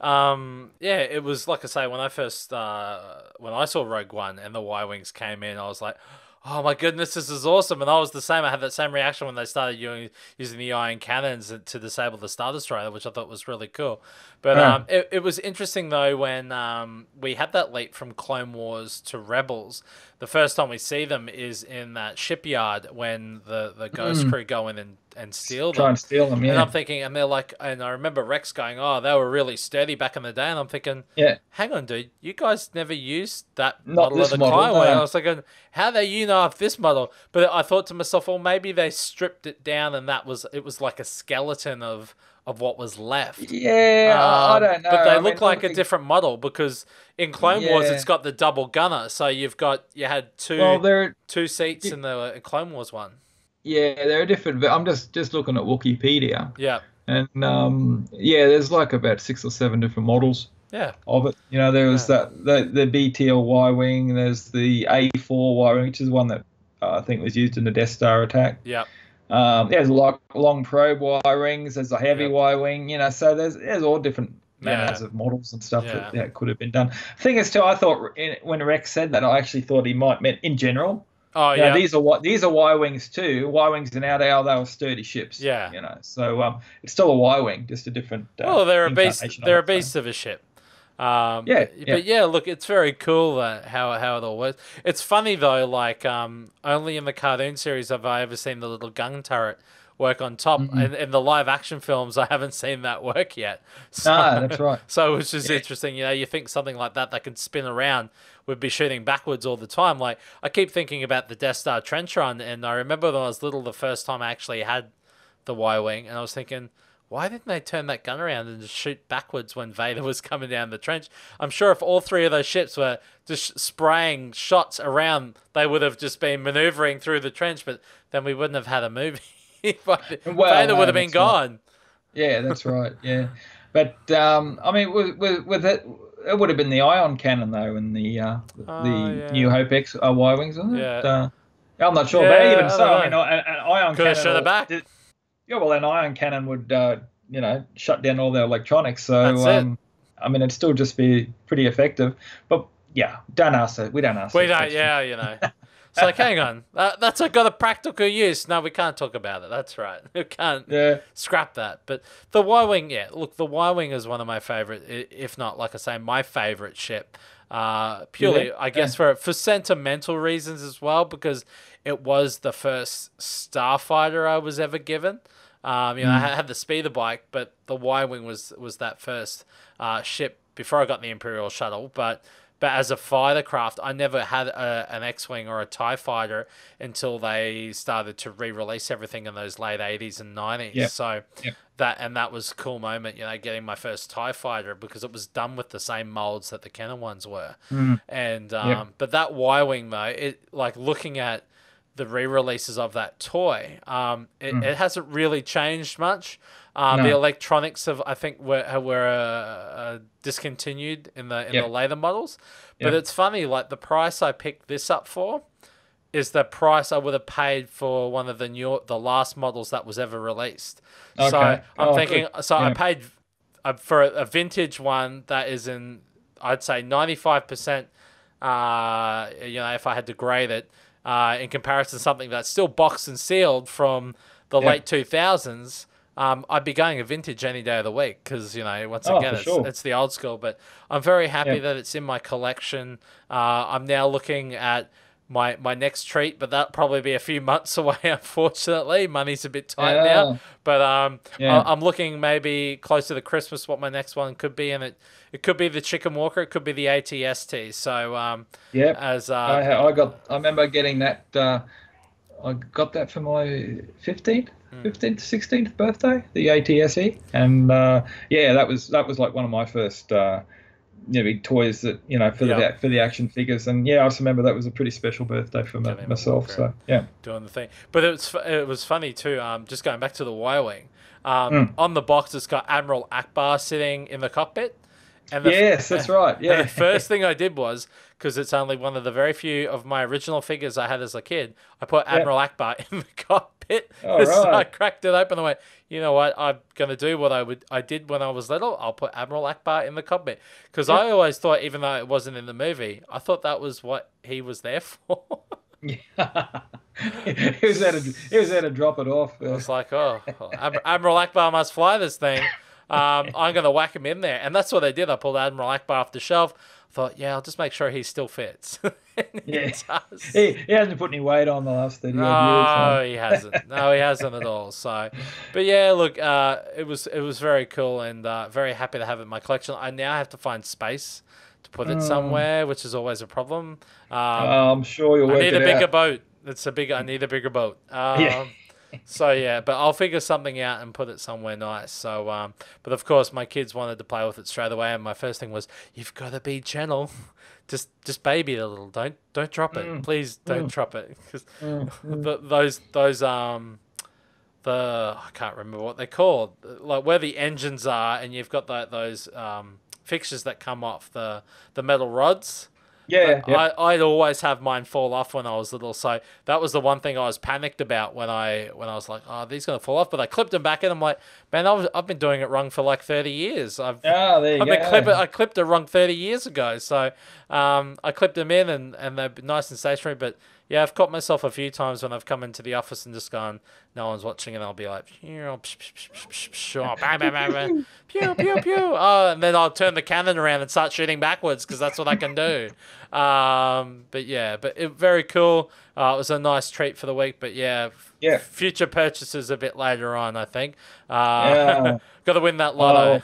Speaker 1: it was like I say when I first when I saw Rogue One and the Y-wings came in, I was like, oh my goodness, this is awesome. And I was the same. I had that same reaction when they started using the ion cannons to disable the Star Destroyer, which I thought was really cool. But it was interesting, though, when we had that leap from Clone Wars to Rebels. The first time we see them is in that shipyard when the Ghost crew go in and steal them.
Speaker 3: Try and steal them, yeah.
Speaker 1: And I'm thinking, and they're like, and I remember Rex going, oh, they were really sturdy back in the day. And I'm thinking,
Speaker 3: yeah,
Speaker 1: hang on, dude, you guys never used that
Speaker 3: Not
Speaker 1: model
Speaker 3: this
Speaker 1: of the
Speaker 3: model,
Speaker 1: Skyway.
Speaker 3: no.
Speaker 1: I was thinking, how do you know of this model? But I thought to myself, well, maybe they stripped it down and it was like a skeleton of what was left.
Speaker 3: Yeah, I don't know.
Speaker 1: But they
Speaker 3: I
Speaker 1: look
Speaker 3: mean,
Speaker 1: like a different model because in Clone Wars
Speaker 3: Yeah.
Speaker 1: it's got the double gunner. So you had two seats in the Clone Wars one.
Speaker 3: Yeah, they're different. But I'm just looking at Wikipedia,
Speaker 1: Yeah.
Speaker 3: and there's like about 6 or 7 different models
Speaker 1: Yeah.
Speaker 3: of it. There was the BTL Y-wing. There's the A4 Y-wing, which is one that I think was used in the Death Star attack.
Speaker 1: Yeah.
Speaker 3: There's long probe Y-wings. There's a heavy
Speaker 1: Yep.
Speaker 3: Y-wing. So there's all different manners of models and stuff that could have been done. Thing is, too, I thought when Rex said that, I actually thought he might meant in general.
Speaker 1: Oh yeah.
Speaker 3: These are Y-wings too. Y-wings in our day, they were sturdy ships.
Speaker 1: Yeah.
Speaker 3: So it's still a Y-wing, just a different.
Speaker 1: Well, they're a beast.
Speaker 3: incarnation
Speaker 1: They're a
Speaker 3: of it,
Speaker 1: beast of a ship.
Speaker 3: Yeah,
Speaker 1: But yeah, look, it's very cool how it all works. It's funny though, like only in the cartoon series have I ever seen the little gun turret work on top, and in the live action films, I haven't seen that work yet. So,
Speaker 3: No, that's right.
Speaker 1: So which is interesting. You think something like that can spin around would be shooting backwards all the time. Like I keep thinking about the Death Star trench run, and I remember when I was little, the first time I actually had the Y-wing, and I was thinking, why didn't they turn that gun around and just shoot backwards when Vader was coming down the trench? I'm sure if all 3 of those ships were just spraying shots around, they would have just been maneuvering through the trench, but then we wouldn't have had a movie. Vader would have been gone.
Speaker 3: Yeah, that's right. Yeah, but I mean, with it would have been the ion cannon though, in the New Hope X Y-wings, wasn't it?
Speaker 1: Yeah.
Speaker 3: I'm not sure,
Speaker 1: Yeah,
Speaker 3: but even
Speaker 1: I
Speaker 3: so,
Speaker 1: don't
Speaker 3: I mean,
Speaker 1: know.
Speaker 3: an ion
Speaker 1: Could have
Speaker 3: cannon.
Speaker 1: shot it back.
Speaker 3: Yeah, well, an ion cannon would shut down all their electronics. So
Speaker 1: That's it.
Speaker 3: I mean, it'd still just be pretty effective. But yeah, don't ask it. We don't ask.
Speaker 1: We
Speaker 3: those
Speaker 1: don't,
Speaker 3: questions.
Speaker 1: It's like, hang on, that's got a practical use. No, we can't talk about it. That's right. We can't scrap that. But the Y-wing, look, the Y-wing is one of my favorite, if not, like I say, my favorite ship. Purely, I guess, for sentimental reasons as well, because it was the first starfighter I was ever given. I had the speeder bike, but the Y-wing was that first ship before I got the Imperial shuttle. But as a fighter craft, I never had an X-wing or a TIE fighter until they started to re-release everything in those late 80s and 90s.
Speaker 3: Yeah.
Speaker 1: So that was a cool moment, getting my first TIE fighter, because it was done with the same molds that the Kenner ones were. And but that Y-wing though, looking at the re-releases of that toy, it hasn't really changed much. The electronics I think were discontinued in the later models, but it's funny, like the price I picked this up for is the price I would have paid for one of the last models that was ever released.
Speaker 3: Okay.
Speaker 1: So I'm thinking,
Speaker 3: good.
Speaker 1: I paid for a vintage one that is in I'd say 95%. If I had to grade it in comparison to something that's still boxed and sealed from the late 2000s. I'd be going a vintage any day of the week because, once again, it's the old school. But I'm very happy that it's in my collection. I'm now looking at my next treat, but that'll probably be a few months away, unfortunately. Money's a bit tight now. But I'm looking maybe closer to Christmas what my next one could be. And it could be the Chicken Walker. It could be the ATST. So, I
Speaker 3: remember getting that. I got that for my 15th, 16th birthday, the ATSE, and that was like one of my first big toys that for the action figures, and I just remember that was a pretty special birthday for myself. So
Speaker 1: doing the thing, but it was funny too. Just going back to the Y-wing, on the box it's got Admiral Akbar sitting in the cockpit. And
Speaker 3: that's right. Yeah.
Speaker 1: And the first thing I did was, because it's only one of the very few of my original figures I had as a kid, I put Admiral Akbar in the cockpit.
Speaker 3: Oh,
Speaker 1: so
Speaker 3: right.
Speaker 1: I cracked it open and went, you know what? I'm going to do what I did when I was little. I'll put Admiral Akbar in the cockpit. Because I always thought, even though it wasn't in the movie, I thought that was what he was there for.
Speaker 3: Yeah. he was there to drop it off.
Speaker 1: I was like, Admiral Akbar must fly this thing. I'm going to whack him in there. And that's what they did. I pulled Admiral Akbar off the shelf. Thought, I'll just make sure he still fits.
Speaker 3: He hasn't put any weight on the last 30 years.
Speaker 1: No, he hasn't. No, he hasn't at all. So, but look, it was very cool and very happy to have it in my collection. I now have to find space to put it somewhere, which is always a problem.
Speaker 3: I'm sure you'll work it out.
Speaker 1: I need a bigger boat. I need a bigger boat. So but I'll figure something out and put it somewhere nice. So, but of course my kids wanted to play with it straight away, and my first thing was, you've got to be gentle, just baby it a little. Don't drop it, please. Don't drop it, because those I can't remember what they're called, like where the engines are, and you've got those fixtures that come off the metal rods. I'd always have mine fall off when I was little, so that was the one thing I was panicked about when I was like, these gonna fall off. But I clipped them back in. I'm like, man, I've been doing it wrong for like 30 years. I clipped it wrong 30 years ago. So I clipped them in, and they're nice and stationary. But I've caught myself a few times when I've come into the office and just gone, no one's watching, and I'll be like, bang, bang, bang, bang, pew, pew, pew. And then I'll turn the cannon around and start shooting backwards because that's what I can do. But very cool. It was a nice treat for the week, but future purchases a bit later on, I think. Got to win that lotto.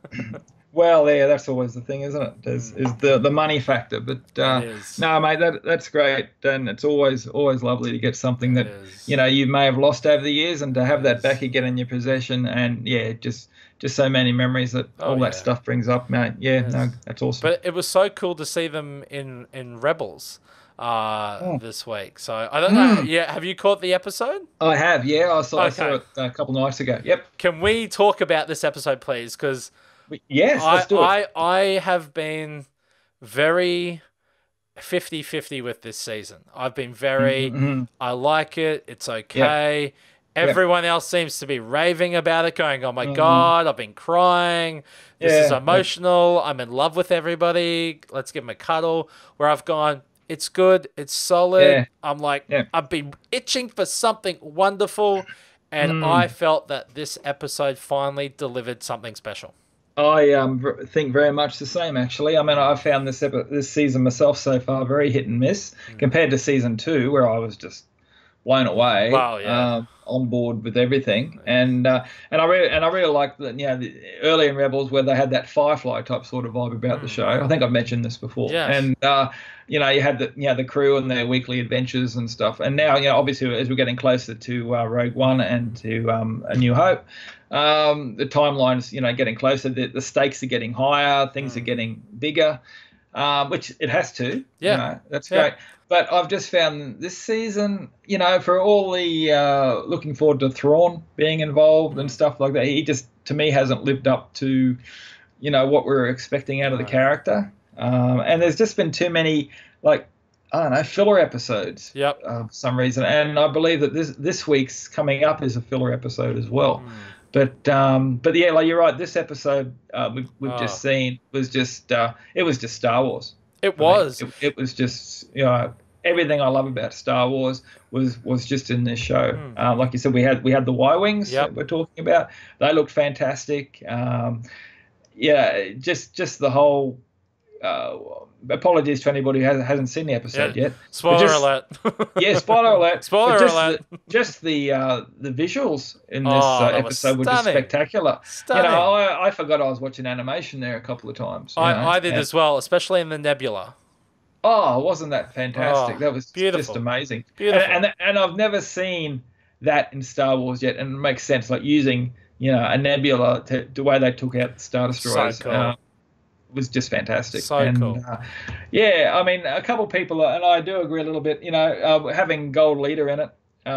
Speaker 3: Well, that's always the thing, isn't it? Is the money factor. But no, mate, that's great, and it's always lovely to get something that you may have lost over the years, and to have that back again in your possession, and just so many memories that that stuff brings up, mate. No, that's awesome.
Speaker 1: But it was so cool to see them in Rebels this week. So I don't know. Yeah, have you caught the episode?
Speaker 3: I have. Yeah, I saw it a couple nights ago. Yep.
Speaker 1: Can we talk about this episode, please? Because
Speaker 3: yes, let's do it.
Speaker 1: I have been very 50-50 with this season. I've been very, I like it. It's okay. Yep. Everyone else seems to be raving about it, going, oh my God, I've been crying. This is emotional. I'm in love with everybody. Let's give them a cuddle. Where I've gone, it's good. It's solid. Yeah. I'm like, I've been itching for something wonderful. And I felt that this episode finally delivered something special.
Speaker 3: I think very much the same, actually. I mean, I found this season myself so far very hit and miss compared to season 2, where I was just blown away, on board with everything, and I really liked the early in Rebels where they had that Firefly type sort of vibe about the show. I think I've mentioned this before, and you had the crew and their weekly adventures and stuff, and now obviously as we're getting closer to Rogue One and to A New Hope, the timeline's getting closer, the stakes are getting higher, things are getting bigger, which it has to. That's great. But I've just found this season, for all the looking forward to Thrawn being involved and stuff like that, he just, to me, hasn't lived up to, what we were expecting out of the character. And there's just been too many, filler episodes for some reason. And I believe that this week's coming up is a filler episode as well. But yeah, like you're right. This episode we've
Speaker 1: Oh,
Speaker 3: just seen was just it was just Star Wars
Speaker 1: it
Speaker 3: for me.
Speaker 1: was.
Speaker 3: It was just everything I love about Star Wars was just in this show. Like you said, we had the Y-wings
Speaker 1: Yep.
Speaker 3: that we're talking about. They looked fantastic. Yeah, just the whole. Apologies to anybody who hasn't seen the episode yet. But
Speaker 1: Spoiler alert.
Speaker 3: Yeah, spoiler alert.
Speaker 1: Spoiler
Speaker 3: But
Speaker 1: alert.
Speaker 3: Just the visuals in this
Speaker 1: That was
Speaker 3: episode were just
Speaker 1: stunning.
Speaker 3: spectacular.
Speaker 1: Stunning.
Speaker 3: I forgot I was watching animation there a couple of times.
Speaker 1: I did as well, especially in the nebula.
Speaker 3: Oh, wasn't that fantastic?
Speaker 1: Oh,
Speaker 3: That was
Speaker 1: beautiful.
Speaker 3: just amazing.
Speaker 1: Beautiful.
Speaker 3: And I've never seen that in Star Wars yet, and it makes sense. Like using a nebula the way they took out the Star Destroyers.
Speaker 1: So cool.
Speaker 3: Was just fantastic.
Speaker 1: So cool.
Speaker 3: Yeah, I mean, a couple of people, and I do agree a little bit. Having Gold Leader in it.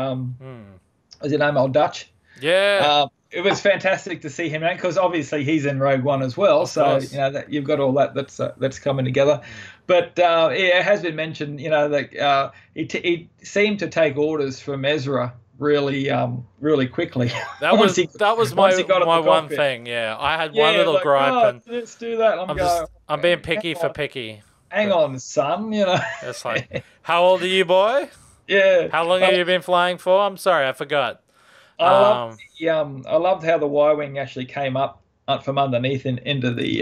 Speaker 3: Was your name Old Dutch?
Speaker 1: Yeah.
Speaker 3: It was fantastic to see him in it because obviously he's in Rogue One as well.
Speaker 1: Of
Speaker 3: So
Speaker 1: course.
Speaker 3: that you've got all that's coming together. But yeah, it has been mentioned. That he seemed to take orders from Ezra really quickly.
Speaker 1: That was my
Speaker 3: got
Speaker 1: my
Speaker 3: at the
Speaker 1: one
Speaker 3: cockpit.
Speaker 1: thing. Yeah, I had one little
Speaker 3: like,
Speaker 1: gripe, and
Speaker 3: let's do that.
Speaker 1: I'm being picky for picky.
Speaker 3: Hang on, son.
Speaker 1: It's like, how old are you, boy?
Speaker 3: Yeah.
Speaker 1: How long have you been flying for? I'm sorry, I forgot.
Speaker 3: I loved how the Y-wing actually came up from underneath into the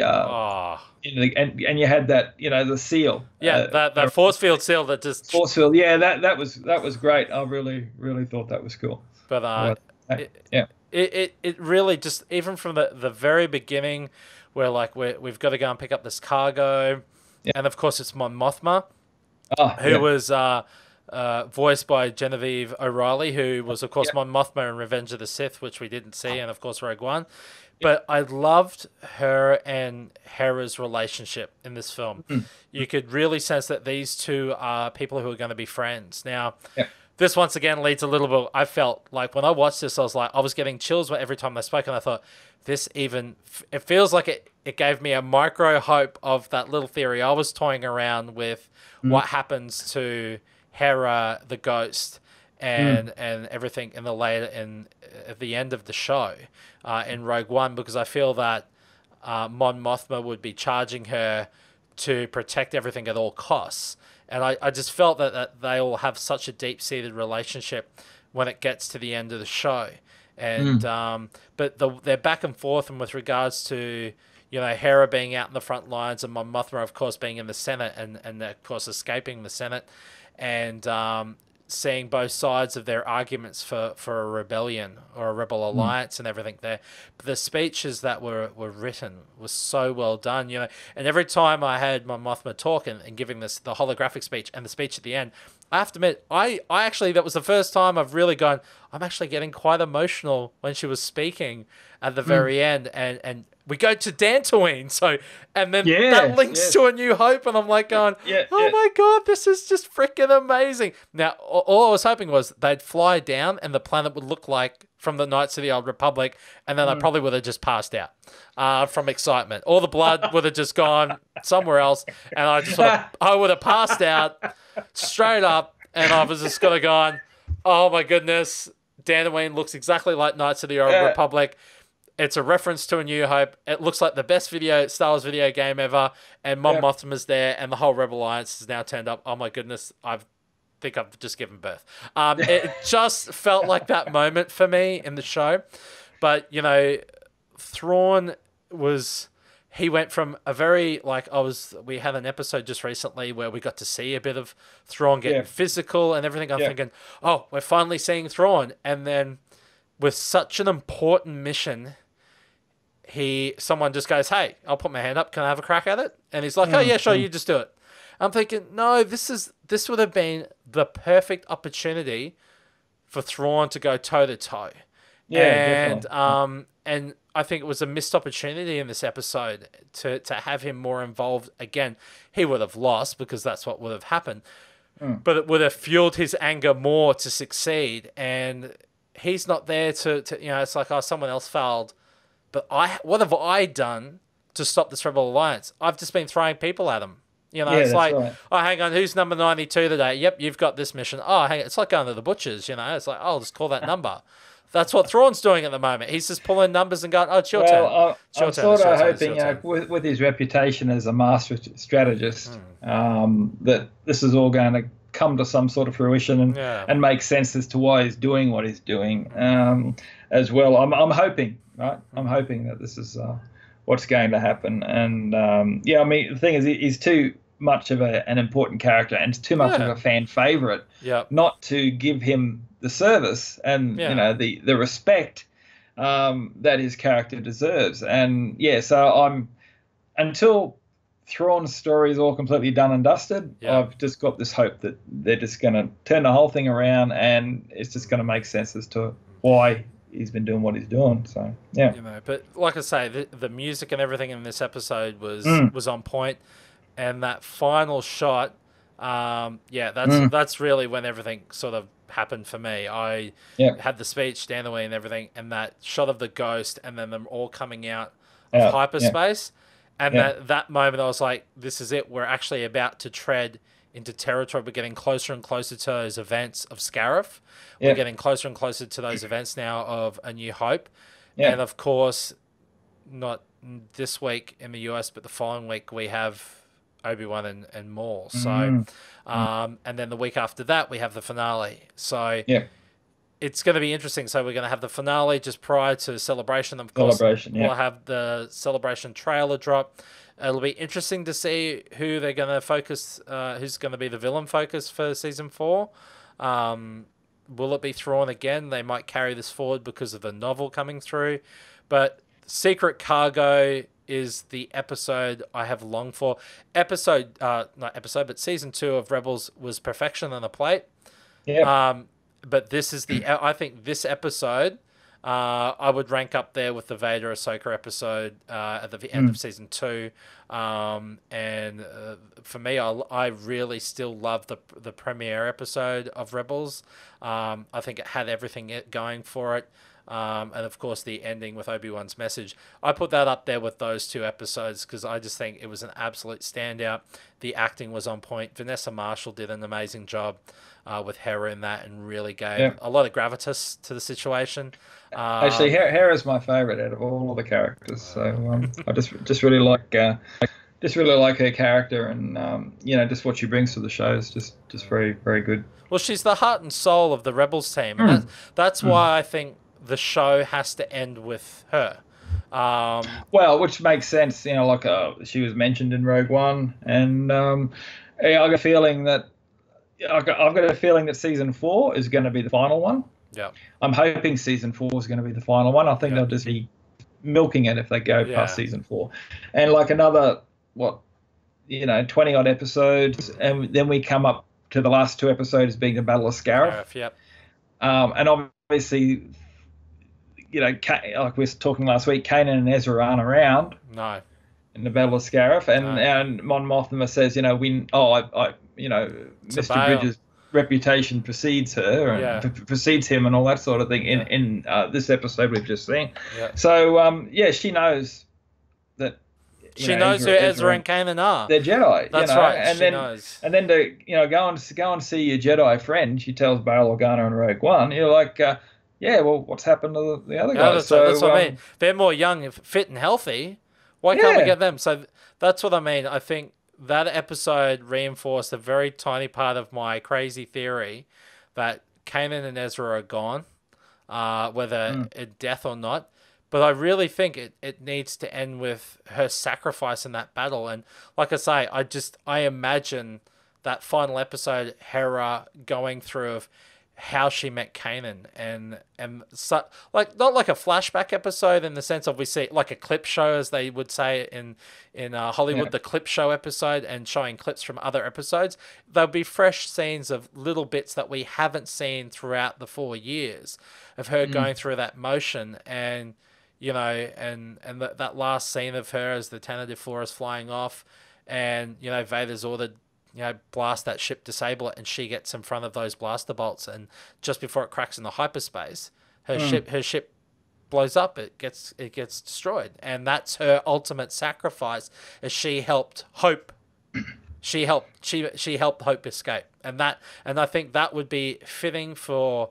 Speaker 3: and you had that the seal.
Speaker 1: Yeah, that force field seal that just
Speaker 3: force field. Yeah, that was great. I really thought that was cool.
Speaker 1: But it really just, even from the very beginning, where like we've got to go and pick up this cargo, and of course it's Mon Mothma, who was voiced by Genevieve O'Reilly, who was of course Mon Mothma in Revenge of the Sith, which we didn't see, and of course Rogue One. But I loved her and Hera's relationship in this film. You could really sense that these two are people who are going to be friends. Now, this once again leads a little bit. I felt like when I watched this, I was getting chills every time they spoke, and I thought, it feels like it gave me a micro hope of that little theory I was toying around with, what happens to Hera, the ghost, and everything at the end of the show in Rogue One, because I feel that Mon Mothma would be charging her to protect everything at all costs, and I just felt that they all have such a deep-seated relationship when it gets to the end of the show, and but their back and forth, and with regards to Hera being out in the front lines and Mon Mothma of course being in the Senate and of course escaping the Senate, and seeing both sides of their arguments for a rebellion or a rebel alliance and everything there. But the speeches that were written was so well done, and every time I had Mon Mothma talk and giving the holographic speech and the speech at the end, I have to admit, I actually, that was the first time I've really gone, I'm actually getting quite emotional when she was speaking at the very end, and we go to Dantooine, and then that links to A New Hope, and I'm like going, my God, this is just freaking amazing. Now, all I was hoping was they'd fly down and the planet would look like from the Knights of the Old Republic, and then I probably would have just passed out from excitement. All the blood would have just gone somewhere else, and I would have passed out straight up, and I was just going to go, oh my goodness, Dantooine looks exactly like Knights of the Old Republic. It's a reference to A New Hope. It looks like the best Star Wars video game ever, and Mon Mothma's there, and the whole Rebel Alliance has now turned up. Oh my goodness, I think I've just given birth. It just felt like that moment for me in the show. But, Thrawn he went from a very, we had an episode just recently where we got to see a bit of Thrawn getting physical and everything. I'm thinking, oh, we're finally seeing Thrawn. And then with such an important mission, someone just goes, hey, I'll put my hand up. Can I have a crack at it? And he's like, oh, yeah, sure, you just do it. I'm thinking, no, this would have been the perfect opportunity for Thrawn to go toe-to-toe. Yeah, definitely. And I think it was a missed opportunity in this episode to have him more involved. Again, he would have lost because that's what would have happened. But it would have fueled his anger more to succeed. And he's not there to it's like, oh, someone else failed. But what have I done to stop this Rebel Alliance? I've just been throwing people at him. It's like, oh, hang on, who's number 92 today? Yep, you've got this mission. Oh, hang on, it's like going to the butchers, It's like, oh, I'll just call that number. That's what Thrawn's doing at the moment. He's just pulling numbers and going, "Oh, it's your turn."
Speaker 3: I'm sort of hoping, with his reputation as a master strategist, that this is all going to come to some sort of fruition and make sense as to why he's doing what he's doing. As well, I'm hoping, right? I'm hoping that this is what's going to happen. And I mean, the thing is, he's too much of an important character and too much of a fan favorite not to give him the service and the respect that his character deserves. And so I'm, until Thrawn's story is all completely done and dusted, I've just got this hope that they're just going to turn the whole thing around and it's just going to make sense as to why he's been doing what he's doing. So
Speaker 1: but like I say, the music and everything in this episode was on point. And that final shot, that's really when everything sort of happened for me. I had the speech, Stand Away and everything, and that shot of the ghost, and then them all coming out of hyperspace. And that moment, I was like, this is it. We're actually about to tread into territory. We're getting closer and closer to those events of Scarif. We're getting closer and closer to those events now of A New Hope. And, of course, not this week in the US, but the following week we have Obi-Wan and Maul. So, and then the week after that, we have the finale. So it's going to be interesting. So we're going to have the finale just prior to Celebration. Of course, we'll have the Celebration trailer drop. It'll be interesting to see who they're going to focus, who's going to be the villain focus for Season 4. Will it be Thrawn again? They might carry this forward because of the novel coming through. But Secret Cargo is the episode I have longed for. Season 2 of Rebels was perfection on the plate. But this is I think this episode, I would rank up there with the Vader Ahsoka episode at the end of Season 2. And for me, I really still love the premiere episode of Rebels. I think it had everything going for it. And of course the ending with Obi-Wan's message. I put that up there with those two episodes because I just think it was an absolute standout. The acting was on point. Vanessa Marshall did an amazing job with Hera in that and really gave a lot of gravitas to the situation.
Speaker 3: Actually, Hera's my favourite out of all of the characters. So I just really like her character, and just what she brings to the show is just very, very good.
Speaker 1: Well, she's the heart and soul of the Rebels team, and that's why I think the show has to end with her.
Speaker 3: Well, which makes sense, she was mentioned in Rogue One, and I've got a feeling that Season 4 is going to be the final one.
Speaker 1: Yeah, I'm
Speaker 3: hoping Season 4 is going to be the final one. I think they'll just be milking it if they go past Season 4, and another 20 odd episodes, and then we come up to the last two episodes being the Battle of Scarif. And obviously, like we were talking last week, Kanan and Ezra aren't around.
Speaker 1: No.
Speaker 3: In the Battle of Scarif, and Mon Mothma says, Mr. Bridges' reputation precedes her and precedes him and all that sort of thing in this episode we've just seen. So she knows that.
Speaker 1: She knows who Ezra and Kanan are.
Speaker 3: They're Jedi.
Speaker 1: That's right.
Speaker 3: And
Speaker 1: she knows.
Speaker 3: And then to go and see your Jedi friend, she tells Bail Organa and Rogue One. You're like, well, what's happened to the other guys?
Speaker 1: That's what I mean. They're more young, fit, and healthy. Why can't we get them? So that's what I mean. I think that episode reinforced a very tiny part of my crazy theory that Kanan and Ezra are gone, whether in death or not. But I really think it needs to end with her sacrifice in that battle. And like I say, I imagine that final episode, Hera going through of how she met Kanan and so, not like a flashback episode in the sense of we see like a clip show, as they would say in Hollywood, the clip show episode, and showing clips from other episodes. There'll be fresh scenes of little bits that we haven't seen throughout the 4 years of her going through that motion, and and that last scene of her as the tentative floor is flying off, and Vader's ordered, blast that ship, disable it, and she gets in front of those blaster bolts, and just before it cracks into hyperspace, her ship blows up. It gets destroyed, and that's her ultimate sacrifice. As she helped Hope, she helped Hope escape, and I think that would be fitting for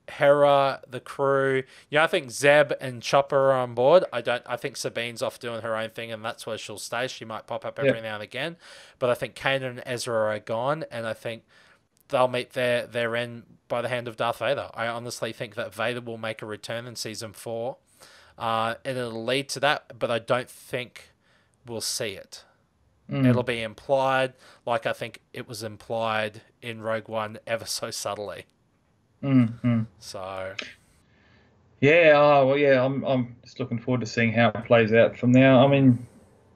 Speaker 1: Hera, the crew. I think Zeb and Chopper are on board. I think Sabine's off doing her own thing, and that's where she'll stay. She might pop up every now and again, but I think Kanan and Ezra are gone, and I think they'll meet their end by the hand of Darth Vader. I honestly think that Vader will make a return in season 4, and it'll lead to that, but I don't think we'll see it. It'll be implied, like I think it was implied in Rogue One ever so subtly. So,
Speaker 3: yeah, I'm just looking forward to seeing how it plays out from now. I mean,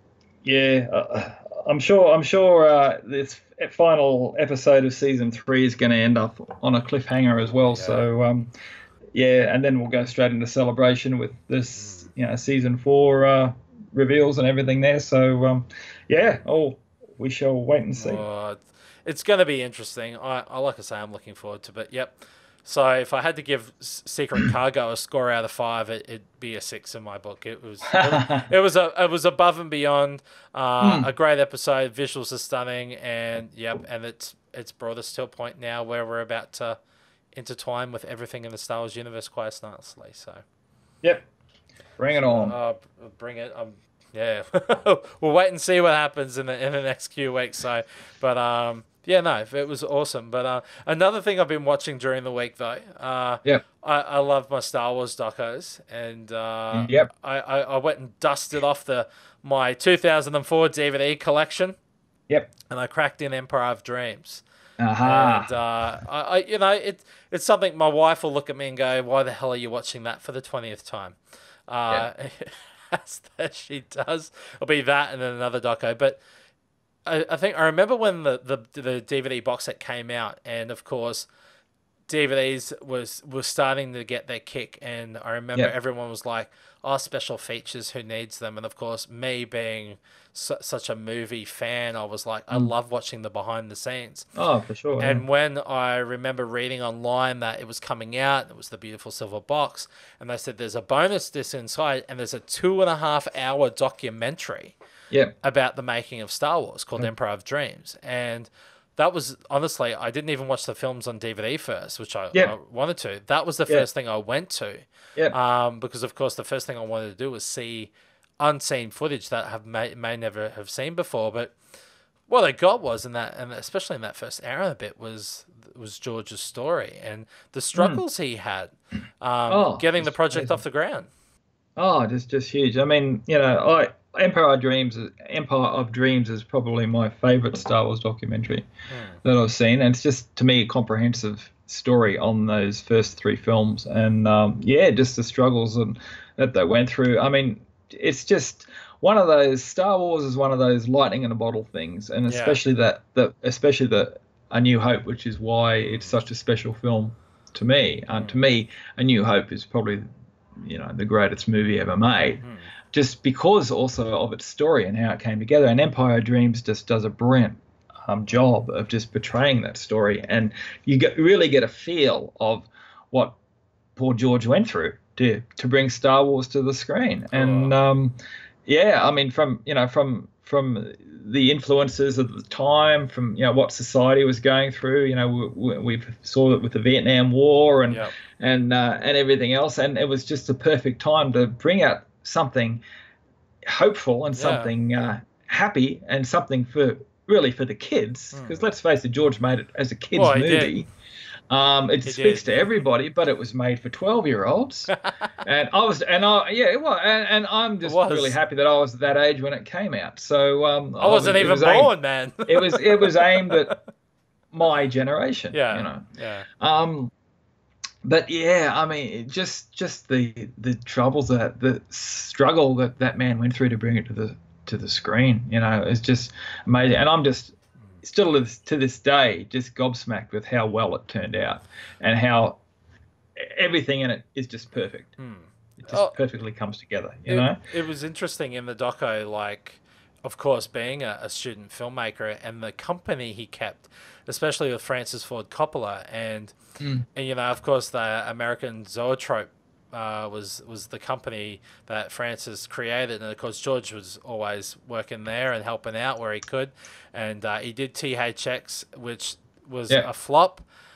Speaker 3: I'm sure this final episode of season 3 is going to end up on a cliffhanger as well. So, and then we'll go straight into celebration with this, season 4 reveals and everything there. So, we shall wait and see.
Speaker 1: It's going to be interesting. I like I say, I'm looking forward to it. Yep. So if I had to give Secret Cargo a score out of 5, it'd be a 6 in my book. It was above and beyond. A great episode. Visuals are stunning, and it's brought us to a point now where we're about to intertwine with everything in the Star Wars universe quite nicely. So,
Speaker 3: bring it on.
Speaker 1: Bring it. We'll wait and see what happens in the next few weeks. So, but it was awesome. But another thing I've been watching during the week, though, I love my Star Wars docos, and I went and dusted off my 2004 DVD collection.
Speaker 3: Yep.
Speaker 1: And I cracked in Empire of Dreams.
Speaker 3: Uh-huh.
Speaker 1: And it's something my wife will look at me and go, "Why the hell are you watching that for the 20th time?" As she does. It'll be that and then another doco, but. I think I remember when the DVD box set came out, and of course, DVDs was starting to get their kick, and I remember everyone was like, "Oh, special features, who needs them?" And of course, me being such a movie fan, I was like, I love watching the behind the scenes.
Speaker 3: Oh, for sure.
Speaker 1: And when I remember reading online that it was coming out, it was the beautiful silver box, and they said there's a bonus disc inside, and there's a 2.5-hour documentary. About the making of Star Wars called Empire of Dreams. And that was, honestly, I didn't even watch the films on DVD first, which I wanted to. That was the first thing I went to. Because, of course, the first thing I wanted to do was see unseen footage that I may never have seen before. But what I got was, and especially in that first hour a bit, was George's story and the struggles he had getting the project off the ground.
Speaker 3: Oh, just huge. I mean, Empire of Dreams is probably my favorite Star Wars documentary that I've seen, and it's just, to me, a comprehensive story on those first 3 films, and just the struggles that they went through. I mean, it's just one of those. Star Wars is one of those lightning in a bottle things, and especially the A New Hope, which is why it's such a special film to me. And to me, A New Hope is probably the greatest movie ever made. Just because also of its story and how it came together. And Empire of Dreams just does a brilliant job of just portraying that story. And you really get a feel of what poor George went through to bring Star Wars to the screen. And, I mean, from the influences of the time, from, what society was going through, we saw it with the Vietnam War and everything else. And it was just a perfect time to bring out something hopeful and something happy and something for the kids, because let's face it, George made it as a kids movie. It speaks to everybody, but it was made for 12-year-olds, and I'm just really happy that I was at that age when it came out. So
Speaker 1: I wasn't even born, man.
Speaker 3: it was aimed at my generation. But I mean, just the troubles, the struggle that man went through to bring it to the screen, is just amazing. And I'm just still to this day just gobsmacked with how well it turned out and how everything in it is just perfect. It just perfectly comes together.
Speaker 1: It was interesting in the doco, like, of course, being a student filmmaker and the company he kept, especially with Francis Ford Coppola, and of course, the American Zoetrope was the company that Francis created, and of course George was always working there and helping out where he could, and he did THX, which was a flop.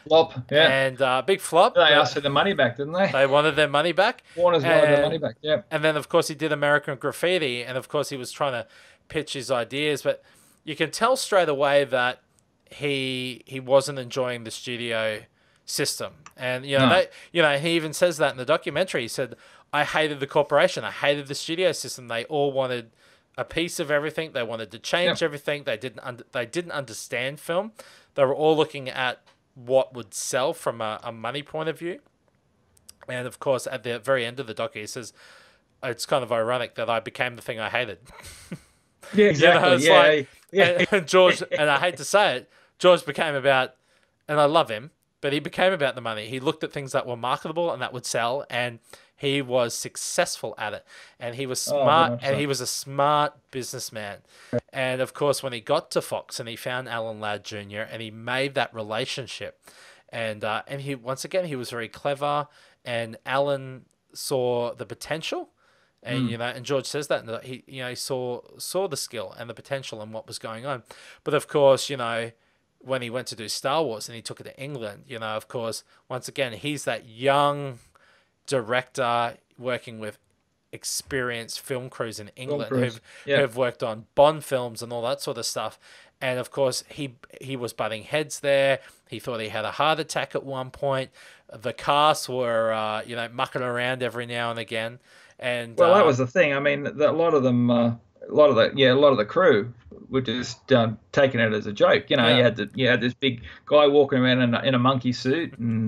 Speaker 3: Flop. Yeah.
Speaker 1: and big flop.
Speaker 3: They
Speaker 1: But
Speaker 3: asked for the money back, didn't they?
Speaker 1: they wanted their money back.
Speaker 3: Warner's wanted their money back. Yeah.
Speaker 1: And then, of course, he did American Graffiti, and of course, he was trying to pitch his ideas. But you can tell straight away that he wasn't enjoying the studio system. And he even says that in the documentary. He said, "I hated the corporation. I hated the studio system. They all wanted a piece of everything. They wanted to change everything. They didn't understand film. They were all looking at what would sell from a money point of view." And of course, at the very end of the docu, he says, "It's kind of ironic that I became the thing I hated."
Speaker 3: Yeah, exactly.
Speaker 1: And George, and I hate to say it, George became about, and I love him, but he became about the money. He looked at things that were marketable and that would sell, and he was successful at it. And he was smart, and he was a smart businessman. And of course, when he got to Fox and he found Alan Ladd Jr. and he made that relationship, and he once again he was very clever, and Alan saw the potential. And and George says that, and he saw the skill and the potential and what was going on. But of course, when he went to do Star Wars and he took it to England, of course, once again, he's that young director working with experienced film crews in England who've worked on Bond films and all that sort of stuff. And of course, he was butting heads there. He thought he had a heart attack at one point. The cast were mucking around every now and again. And
Speaker 3: that was the thing. I mean, a lot of them, a lot of the crew were just taking it as a joke. You had this big guy walking around in a monkey suit, and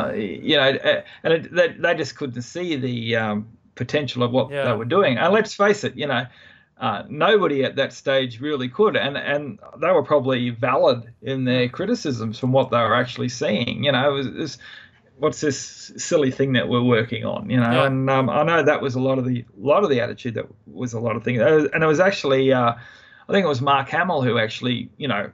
Speaker 3: they just couldn't see the potential of what they were doing. And let's face it, nobody at that stage really could, and they were probably valid in their criticisms from what they were actually seeing. It was what's this silly thing that we're working on, and I know that was a lot of the attitude. That was a lot of things, and it was actually I think it was Mark Hamill who actually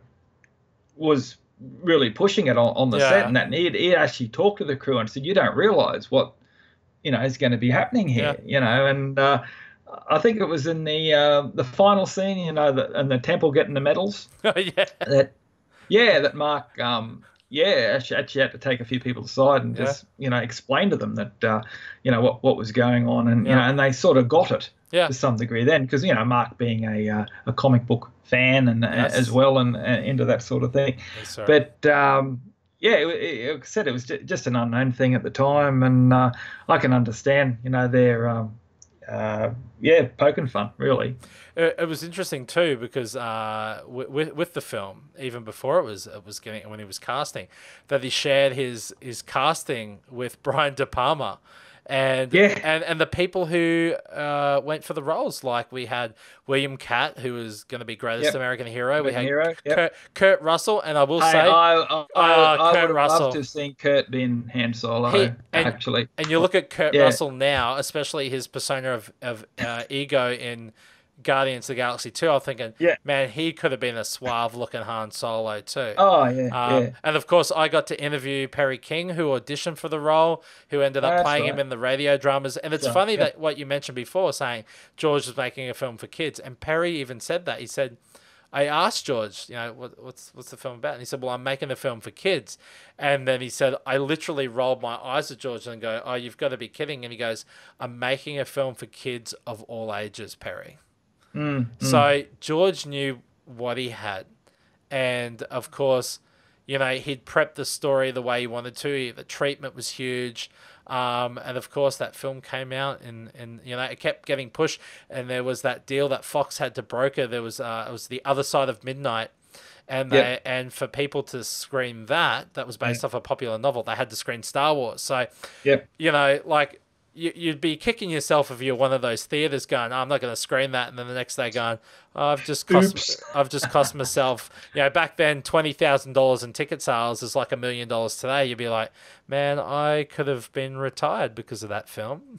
Speaker 3: was really pushing it on the set, and that he actually talked to the crew and said, "You don't realize what is going to be happening here," and I think it was in the final scene, and the temple getting the medals. That Mark actually had to take a few people aside and just explain to them that what was going on, and and they sort of got it to some degree then, because Mark being a comic book fan and as well, and into that sort of thing. Yes, but it said it was just an unknown thing at the time, and I can understand their poking fun, really.
Speaker 1: It was interesting too, because with the film, even before it was getting, when he was casting, that he shared his casting with Brian De Palma, and the people who went for the roles. Like, we had William Catt, who was going to be Greatest American Hero. We had Kurt Russell, and I will say,
Speaker 3: I
Speaker 1: Kurt
Speaker 3: would
Speaker 1: Russell.
Speaker 3: love to have seen Kurt being Han Solo, actually.
Speaker 1: And you look at Kurt Russell now, especially his persona of ego in Guardians of the Galaxy 2, I'm thinking, man, he could have been a suave-looking Han Solo too.
Speaker 3: Oh, yeah.
Speaker 1: And of course, I got to interview Perry King, who auditioned for the role, who ended up playing him in the radio dramas. And it's funny that what you mentioned before, saying George was making a film for kids, and Perry even said that. He said, I asked George, what's the film about? And he said, well, I'm making a film for kids. And then he said, I literally rolled my eyes at George and go, oh, you've got to be kidding. And he goes, I'm making a film for kids of all ages, Perry. So George knew what he had, and of course, he'd prepped the story the way he wanted to. The treatment was huge, and of course that film came out, and it kept getting pushed. And there was that deal that Fox had to broker. There was it was The Other Side of Midnight, and and for people to screen that was based off a popular novel, they had to screen Star Wars. So you'd be kicking yourself if you're one of those theaters going, oh, I'm not going to screen that, and then the next day going, oh, I've just cost myself. Back then $20,000 in ticket sales is like $1 million today. You'd be like, man, I could have been retired because of that film.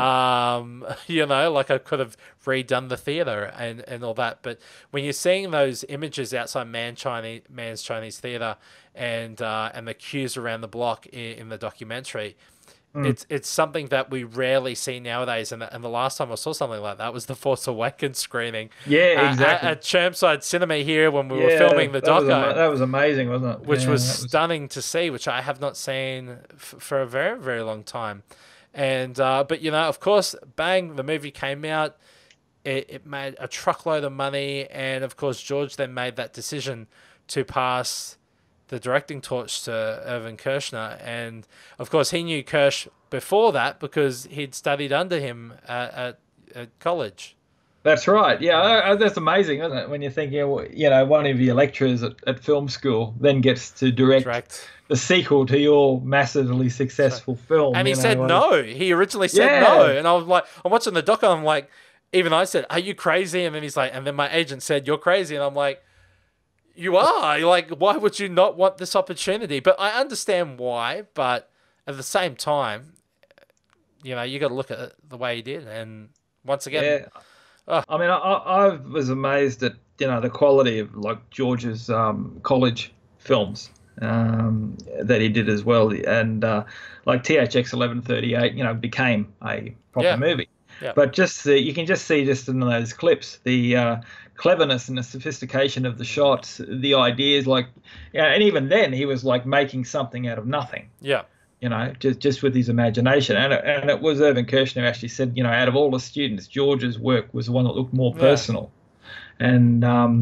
Speaker 1: Like I could have redone the theater and all that. But when you're seeing those images outside Man's Chinese Theater and the queues around the block in the documentary, it's something that we rarely see nowadays. And the last time I saw something like that was the Force Awakens screening.
Speaker 3: Yeah, exactly.
Speaker 1: At Chermside Cinema here when we were filming the doco.
Speaker 3: That was amazing, wasn't it?
Speaker 1: Which was stunning to see, which I have not seen for a very, very long time. And but of course, bang, the movie came out. It made a truckload of money, and of course, George then made that decision to pass the directing torch to Irvin Kershner. And of course, he knew Kersh before that because he'd studied under him at college.
Speaker 3: That's right. Yeah, that's amazing, isn't it? When you think, one of your lecturers at film school then gets to direct the sequel to your massively successful film.
Speaker 1: And he said no. He originally said no. And I was like, I'm watching the doc, and I'm like, even I said, are you crazy? And then he's like, and then my agent said, you're crazy. And I'm like, you are. Like, why would you not want this opportunity? But I understand why. But at the same time, you got to look at it the way he did. And once again...
Speaker 3: I mean, I was amazed at, the quality of, like, George's college films that he did as well. And, like, THX 1138, became a proper movie. Yeah. But you can just see just in those clips the cleverness and the sophistication of the shots, the ideas, like, and even then he was like making something out of nothing.
Speaker 1: Yeah.
Speaker 3: Just with his imagination, and it was Irvin Kershner who actually said, out of all the students, George's work was the one that looked more personal, and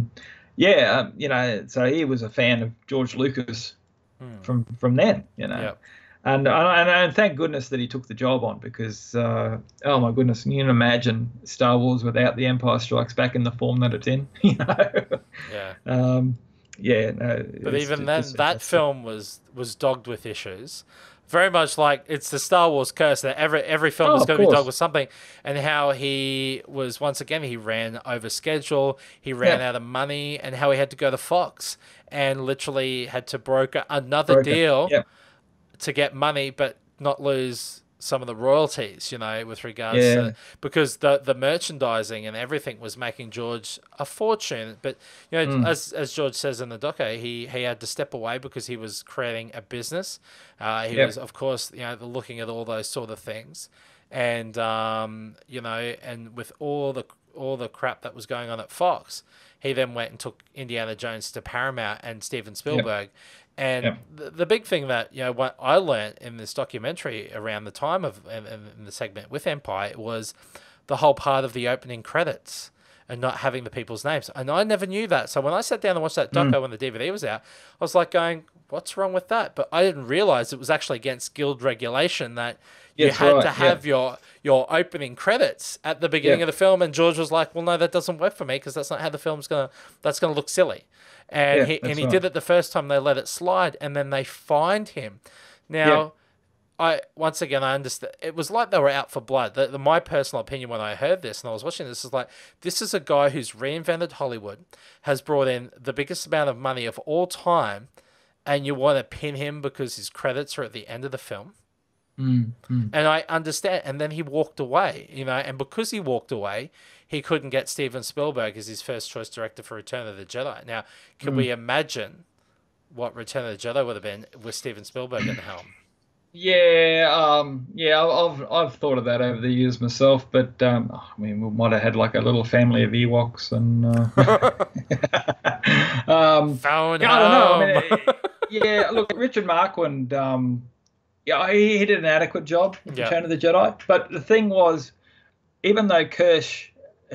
Speaker 3: so he was a fan of George Lucas from then, Yeah. And thank goodness that he took the job on, because oh my goodness, can you imagine Star Wars without The Empire Strikes Back in the form that it's in?
Speaker 1: But even then, that film was dogged with issues, very much like it's the Star Wars curse that every film is going to be dogged with something, and how he was, once again, he ran over schedule, he ran out of money, and how he had to go to Fox and literally had to broker another deal. To get money, but not lose some of the royalties, with regards to, because the merchandising and everything was making George a fortune. But, as George says in the doco, he had to step away because he was creating a business. He was, of course, looking at all those sort of things. And, and with all the crap that was going on at Fox, he then went and took Indiana Jones to Paramount and Steven Spielberg. And the big thing that, what I learned in this documentary around the time of in the segment with Empire was the whole part of the opening credits and not having the people's names. And I never knew that. So when I sat down and watched that doco when the DVD was out, I was like going, what's wrong with that? But I didn't realize it was actually against guild regulation that you had to have your opening credits at the beginning of the film. And George was like, well, no, that doesn't work for me because that's not how the film's that's going to look silly. And he did it the first time. They let it slide, and then they fined him. Now, I understand. It was like they were out for blood. My personal opinion when I heard this and I was watching this is like, this is a guy who's reinvented Hollywood, has brought in the biggest amount of money of all time, and you want to pin him because his credits are at the end of the film. And I understand. And then he walked away, and because he walked away, he couldn't get Steven Spielberg as his first choice director for Return of the Jedi. Now, can we imagine what Return of the Jedi would have been with Steven Spielberg at the helm?
Speaker 3: I've thought of that over the years myself, but I mean, we might have had like a little family of Ewoks, and
Speaker 1: Phone
Speaker 3: I don't know. I mean, look, Richard Marquand, he did an adequate job with Return of the Jedi, but the thing was, even though Kersh,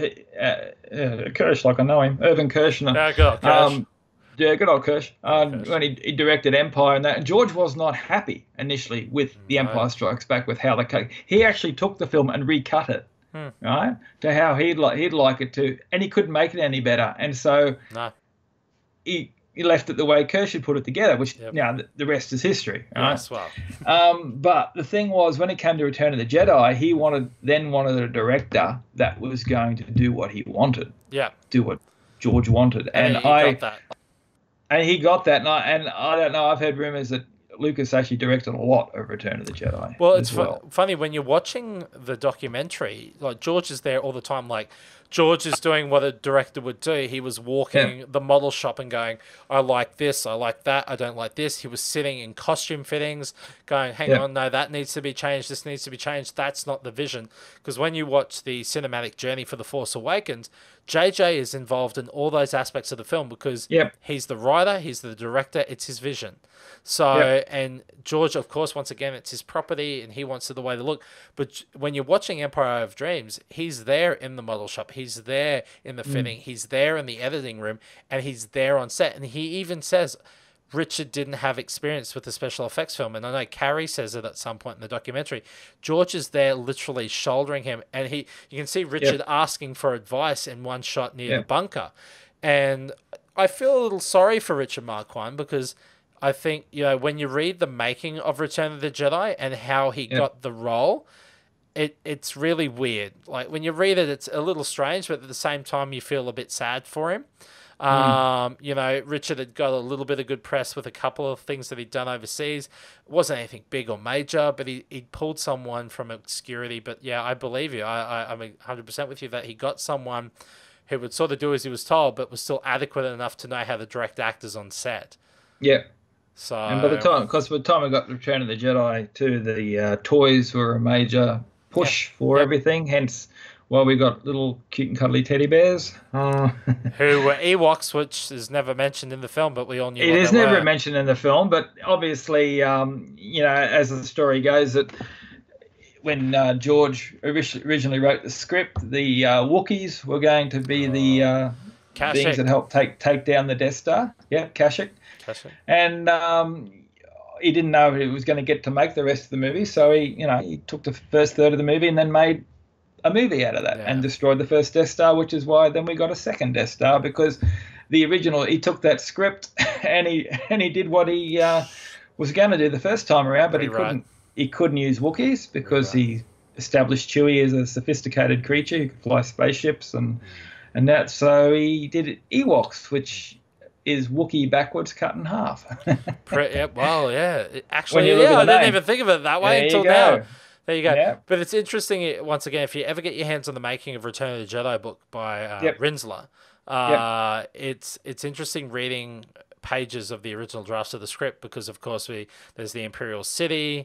Speaker 3: like I know him, Irvin Kershner.
Speaker 1: Yeah, good old Kersh.
Speaker 3: Good old Kersh. When he directed Empire and that, and George was not happy initially with The Empire Strikes Back, with how they cut it. He actually took the film and recut it, right, to how he'd like it to, and he couldn't make it any better. And so he left it the way Kersh had put it together, which now the rest is history. Right?
Speaker 1: Yes, well.
Speaker 3: But the thing was, when it came to Return of the Jedi, he wanted a director that was going to do what he wanted.
Speaker 1: Yeah.
Speaker 3: Do what George wanted. And he got that. And he got that. And I don't know, I've heard rumors that Lucas actually directed a lot of Return of the Jedi.
Speaker 1: Well, it's funny when you're watching the documentary, like George is there all the time, like George is doing what a director would do. He was walking the model shop and going, I like this, I like that, I don't like this. He was sitting in costume fittings going, hang on, no, that needs to be changed, this needs to be changed. That's not the vision. Because when you watch the cinematic journey for The Force Awakens, JJ is involved in all those aspects of the film because he's the writer, he's the director, it's his vision. So, and George, of course, once again, it's his property and he wants it the way they look. But when you're watching Empire of Dreams, he's there in the model shop, he's there in the fitting, he's there in the editing room, and he's there on set. And he even says Richard didn't have experience with the special effects film. And I know Carrie says it at some point in the documentary. George is there literally shouldering him. And you can see Richard asking for advice in one shot near the bunker. And I feel a little sorry for Richard Marquand because I think, you know, when you read the making of Return of the Jedi and how he got the role, it's really weird. Like, when you read it, it's a little strange, but at the same time, you feel a bit sad for him. You know, Richard had got a little bit of good press with a couple of things that he'd done overseas. It wasn't anything big or major, but he pulled someone from obscurity. But yeah, I believe you. I'm 100% with you that he got someone who would sort of do as he was told, but was still adequate enough to know how to direct actors on set.
Speaker 3: Yeah.
Speaker 1: So,
Speaker 3: and by the time I got Return of the Jedi too, the toys were a major push for everything. Hence, well, we got little cute and cuddly teddy bears.
Speaker 1: Who were Ewoks, which is never mentioned in the film, but we all knew
Speaker 3: it is never mentioned in the film, but obviously, you know, as the story goes, that when George originally wrote the script, the Wookiees were going to be the beings that helped take down the Death Star. Yeah, Kashyyyk. And he didn't know if he was going to get to make the rest of the movie, so he took the first third of the movie and then made a movie out of that and destroyed the first Death Star, which is why then we got a second Death Star, because the original, he took that script and he did what he was going to do the first time around, but he couldn't use Wookiees because he established Chewie as a sophisticated creature who could fly spaceships and that, so he did Ewoks, which is Wookiee backwards cut in half.
Speaker 1: Well, yeah. Actually, I didn't even think of it that way until now. There you go. Yeah. But it's interesting, once again, if you ever get your hands on the making of Return of the Jedi book by Rinsler, it's interesting reading pages of the original drafts of the script because, of course, there's the Imperial City,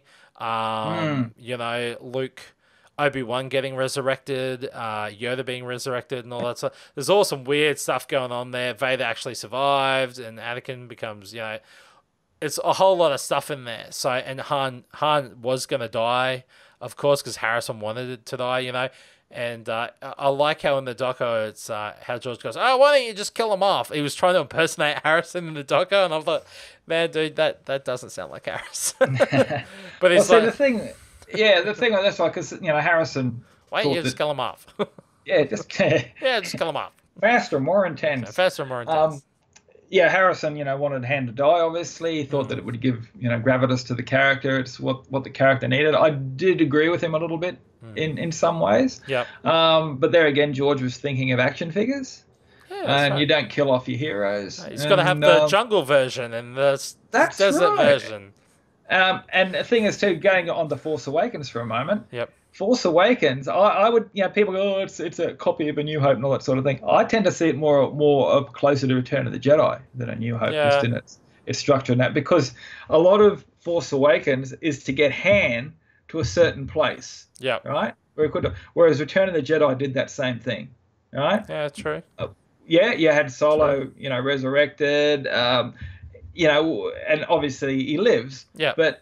Speaker 1: you know, Luke, Obi-Wan getting resurrected, Yoda being resurrected and all that stuff. There's all some weird stuff going on there. Vader actually survived and Anakin becomes, you know, it's a whole lot of stuff in there. So, and Han was going to die, of course, because Harrison wanted it to die, you know. And I like how in the doco, it's how George goes, oh, why don't you just kill him off? He was trying to impersonate Harrison in the doco, and I thought, man, dude, that doesn't sound like Harrison. But it's
Speaker 3: the thing on this one, because, you know, Harrison...
Speaker 1: Why don't you just kill him off?
Speaker 3: just
Speaker 1: kill him off.
Speaker 3: Faster, more intense. Yeah, Harrison, you know, wanted Han to die, obviously. He thought that it would give, you know, gravitas to the character. It's what the character needed. I did agree with him a little bit in some ways.
Speaker 1: Yeah.
Speaker 3: But there again, George was thinking of action figures.
Speaker 1: Yeah,
Speaker 3: and you don't kill off your heroes.
Speaker 1: He's got to have the jungle version and the desert version.
Speaker 3: And the thing is, too, going on to Force Awakens for a moment.
Speaker 1: Yep.
Speaker 3: Force Awakens, I would, you know, people go, oh, it's a copy of A New Hope and all that sort of thing. I tend to see it more closer to Return of the Jedi than A New Hope, just in its structure and that, because a lot of Force Awakens is to get Han to a certain place.
Speaker 1: Yeah.
Speaker 3: Right? Whereas Return of the Jedi did that same thing. Right?
Speaker 1: Yeah, true.
Speaker 3: You had Solo, you know, resurrected, you know, and obviously he lives.
Speaker 1: Yeah.
Speaker 3: But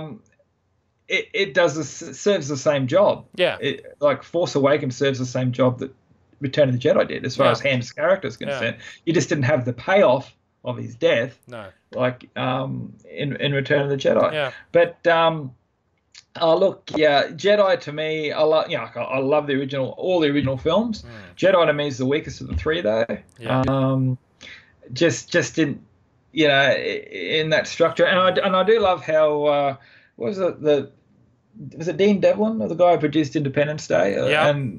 Speaker 3: it serves the same job.
Speaker 1: Yeah.
Speaker 3: Like Force Awakens serves the same job that Return of the Jedi did, as far as Ham's character is concerned. You just didn't have the payoff of his death.
Speaker 1: No.
Speaker 3: Like in Return of the Jedi.
Speaker 1: Yeah.
Speaker 3: But look, Jedi to me, I love all the original films. Jedi to me is the weakest of the three, though.
Speaker 1: Yeah.
Speaker 3: Just didn't, you know, in that structure, and I do love how was it Dean Devlin, or the guy who produced Independence Day?
Speaker 1: Yeah.
Speaker 3: And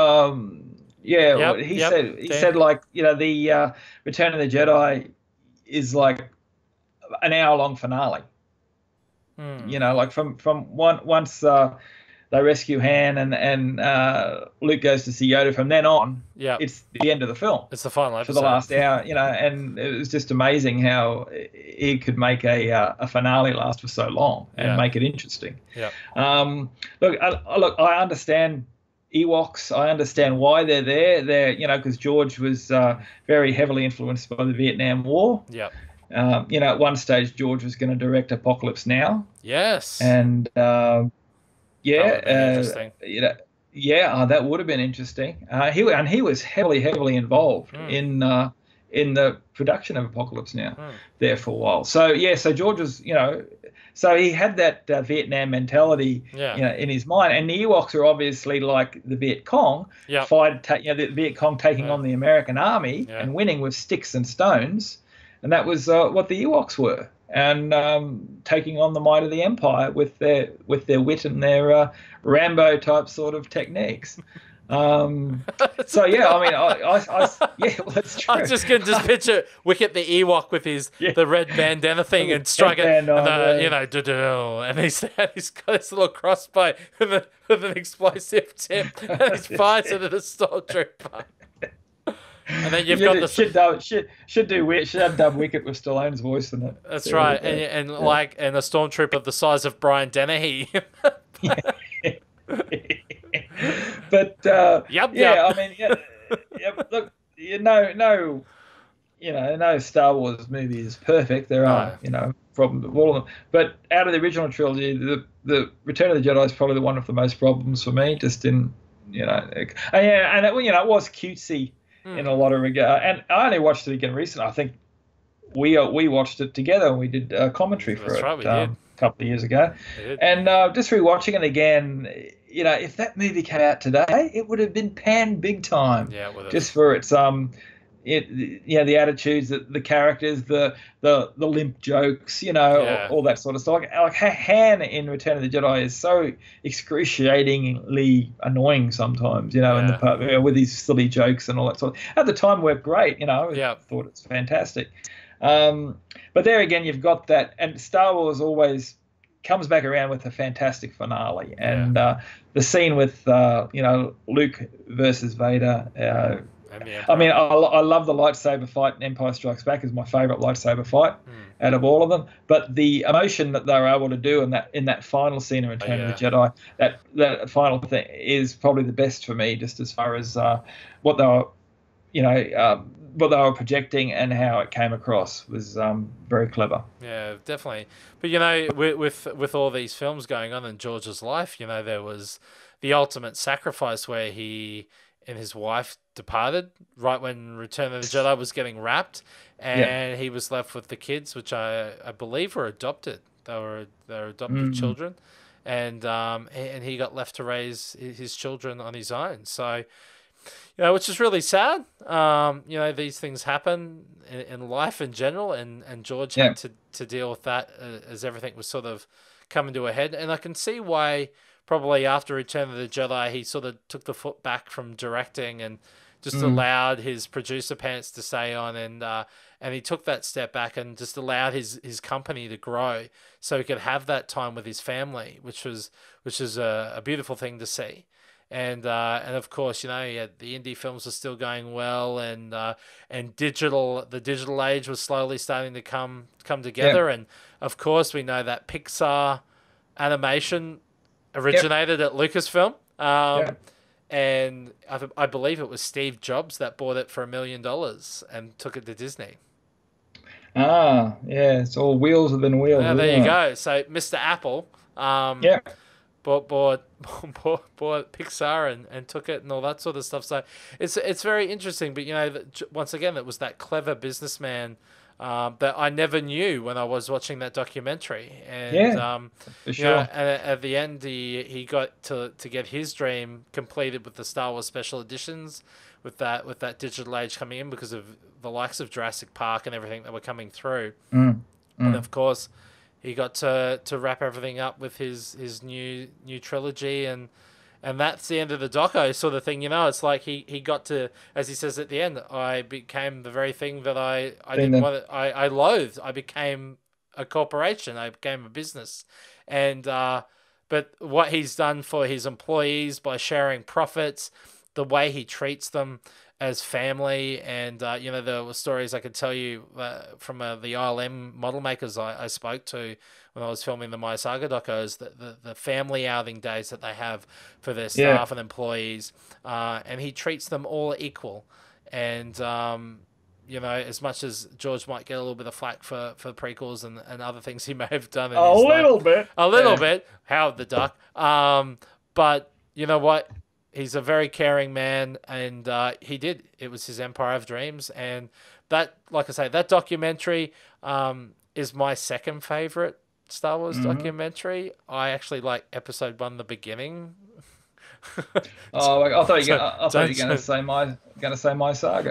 Speaker 3: he said like, you know, the Return of the Jedi is like an hour-long finale. You know, like from once they rescue Han, and Luke goes to see Yoda. From then on,
Speaker 1: Yeah.
Speaker 3: it's the end of the film.
Speaker 1: It's the final
Speaker 3: For
Speaker 1: episode.
Speaker 3: the last hour, and it was just amazing how he could make a finale last for so long and make it interesting.
Speaker 1: Yeah.
Speaker 3: Look, I understand Ewoks. I understand why they're there. They're, because George was very heavily influenced by the Vietnam War.
Speaker 1: Yeah.
Speaker 3: At one stage, George was going to direct Apocalypse Now.
Speaker 1: Yes.
Speaker 3: And
Speaker 1: That would've been interesting.
Speaker 3: That would have been interesting. He was heavily involved in the production of Apocalypse Now there for a while. So George was, so he had that Vietnam mentality, in his mind. And the Ewoks are obviously like the Viet Cong, the Viet Cong taking on the American army and winning with sticks and stones, and that was what the Ewoks were. And taking on the might of the Empire with their wit and their Rambo type sort of techniques. That's true.
Speaker 1: I just can picture Wicket the Ewok with the red bandana thing and striking, and he's got this little crossbow with an explosive tip, and he's fired into the stormtrooper. And then you've got the
Speaker 3: should have dubbed Wicket with Stallone's voice in it.
Speaker 1: That's right, and a stormtrooper the size of Brian Dennehy.
Speaker 3: But
Speaker 1: yep.
Speaker 3: Look, no Star Wars movie is perfect. There are problems with all of them. But out of the original trilogy, the Return of the Jedi is probably one of the most problems for me. Just in it was cutesy in a lot of regard. And I only watched it again recently. I think we watched it together and we did a commentary for it.
Speaker 1: Right, we did.
Speaker 3: A couple of years ago. And just rewatching it again, if that movie came out today, it would have been panned big time.
Speaker 1: Yeah, it would have.
Speaker 3: Just for its the attitudes, the characters, the limp jokes, all that sort of stuff. Like Han in Return of the Jedi is so excruciatingly annoying sometimes, with these silly jokes and all that sort of. At the time, worked great, I thought it's fantastic. But there again, you've got that, and Star Wars always comes back around with a fantastic finale, and the scene with Luke versus Vader. I love the lightsaber fight in Empire Strikes Back. Is my favorite lightsaber fight out of all of them. But the emotion that they were able to do in that final scene in Return of the Jedi, that final thing is probably the best for me, just as far as what they were projecting and how it came across was very clever.
Speaker 1: Yeah, definitely. But with all these films going on in George's life, there was the ultimate sacrifice where he and his wife departed right when Return of the Jedi was getting wrapped, and he was left with the kids, which I believe were adopted. They were adopted children, and he got left to raise his children on his own. So, which is really sad. These things happen in life in general, and George had to deal with that as everything was sort of coming to a head. And I can see why probably after Return of the Jedi, he sort of took the foot back from directing and just allowed his producer pants to stay on, and he took that step back and just allowed his company to grow so he could have that time with his family, which is a beautiful thing to see. And of course, the indie films were still going well, and the digital age was slowly starting to come together. And of course, we know that Pixar animation originated at Lucasfilm. And I believe it was Steve Jobs that bought it for $1 million and took it to Disney.
Speaker 3: It's all wheels within wheels.
Speaker 1: There you go. So Mr. Apple, bought Pixar and took it and all that sort of stuff. So it's very interesting. But once again, it was that clever businessman that I never knew when I was watching that documentary. And
Speaker 3: for sure.
Speaker 1: And at the end, he got to get his dream completed with the Star Wars special editions, with that digital age coming in because of the likes of Jurassic Park and everything that were coming through. And of course, he got to wrap everything up with his new trilogy, and that's the end of the doco sort of thing. It's like he got to, as he says at the end, I became the very thing that I didn't want. I loathed. I became a corporation. I became a business, and but what he's done for his employees by sharing profits, the way he treats them as family, and there were stories I could tell you from the ILM model makers I spoke to when I was filming the My Saga docos, the family outing days that they have for their staff and employees, and he treats them all equal. And as much as George might get a little bit of flack for prequels and other things he may have done, a little bit, Howard the Duck, but you know what? He's a very caring man, and it was his Empire of Dreams, and that, like I say, that documentary is my second favorite Star Wars documentary. I actually like episode 1, the beginning.
Speaker 3: I thought you were going to say my Saga.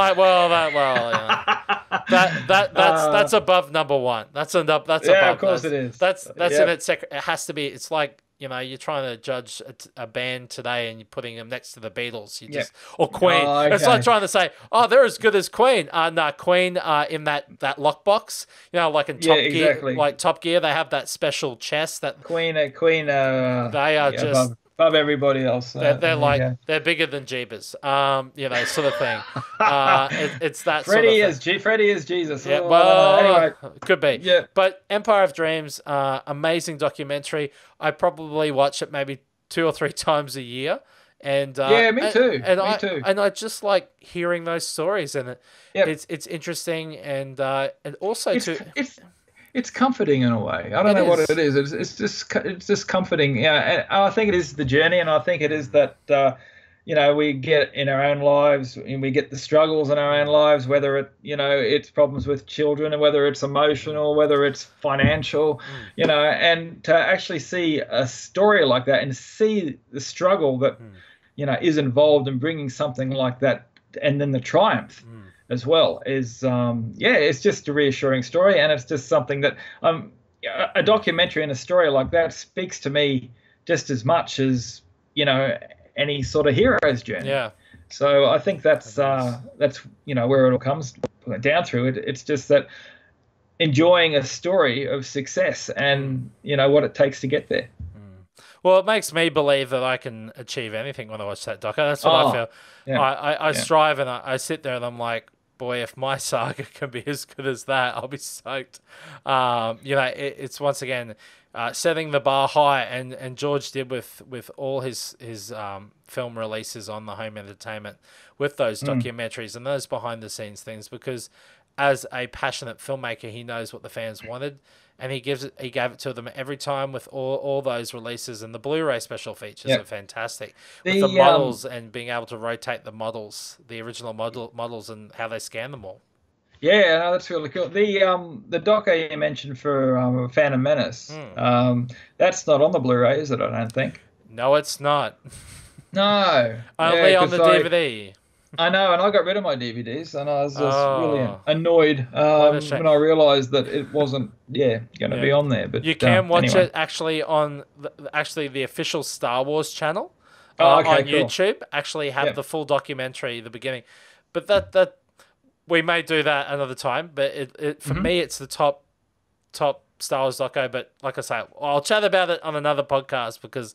Speaker 1: That's above number 1. That's above.
Speaker 3: Of course it is.
Speaker 1: That's in its second. It has to be. It's like, you're trying to judge a band today and you're putting them next to the Beatles. Or Queen.
Speaker 3: Oh, okay.
Speaker 1: It's like trying to say, they're as good as Queen. No, Queen in that lockbox. Like in Top Gear, like Top Gear, they have that special chest that
Speaker 3: Queen.
Speaker 1: They are just
Speaker 3: above everybody else.
Speaker 1: They're bigger than Jeebus. Sort of thing. It's that.
Speaker 3: Freddie
Speaker 1: sort of thing.
Speaker 3: Freddie is Jesus.
Speaker 1: Yeah,
Speaker 3: Anyway,
Speaker 1: could be.
Speaker 3: Yeah.
Speaker 1: But Empire of Dreams, amazing documentary. I probably watch it maybe 2 or 3 times a year. And
Speaker 3: me too.
Speaker 1: Me too. And I just like hearing those stories, and it's interesting, and also
Speaker 3: it's comforting in a way. I don't know what it is. It's just comforting. Yeah, and I think it is the journey, and I think it is that we get in our own lives, and we get the struggles in our own lives, whether it's problems with children, and whether it's emotional, whether it's financial, and to actually see a story like that and see the struggle that is involved in bringing something like that, and then the triumph as well is it's just a reassuring story, and it's just something that a documentary and a story like that speaks to me just as much as any sort of hero's journey.
Speaker 1: Yeah.
Speaker 3: So I think that's where it all comes down through. It's just that enjoying a story of success and what it takes to get there.
Speaker 1: Well, it makes me believe that I can achieve anything when I watch that doco. That's what I feel. Yeah. I strive, and I sit there and I'm like, boy, if my Saga can be as good as that, I'll be stoked. It's once again setting the bar high, and George did with all his film releases on the home entertainment with those documentaries and those behind the scenes things, because as a passionate filmmaker, he knows what the fans wanted, and he gave it to them every time with all those releases, and the Blu-ray special features are fantastic. With the models and being able to rotate the models, the original models, and how they scan them all.
Speaker 3: Yeah, no, that's really cool. The doco you mentioned for Phantom Menace, that's not on the Blu-ray, is it? I don't think.
Speaker 1: No, it's not.
Speaker 3: No.
Speaker 1: Only on the DVD.
Speaker 3: I know, and I got rid of my DVDs, and I was just really annoyed when I realised that it wasn't going to be on there. But
Speaker 1: you can watch it actually on the official Star Wars channel on YouTube. Actually, have the full documentary, the beginning. But that we may do that another time. But it for me, it's the top Star Wars doco. But like I say, I'll chat about it on another podcast because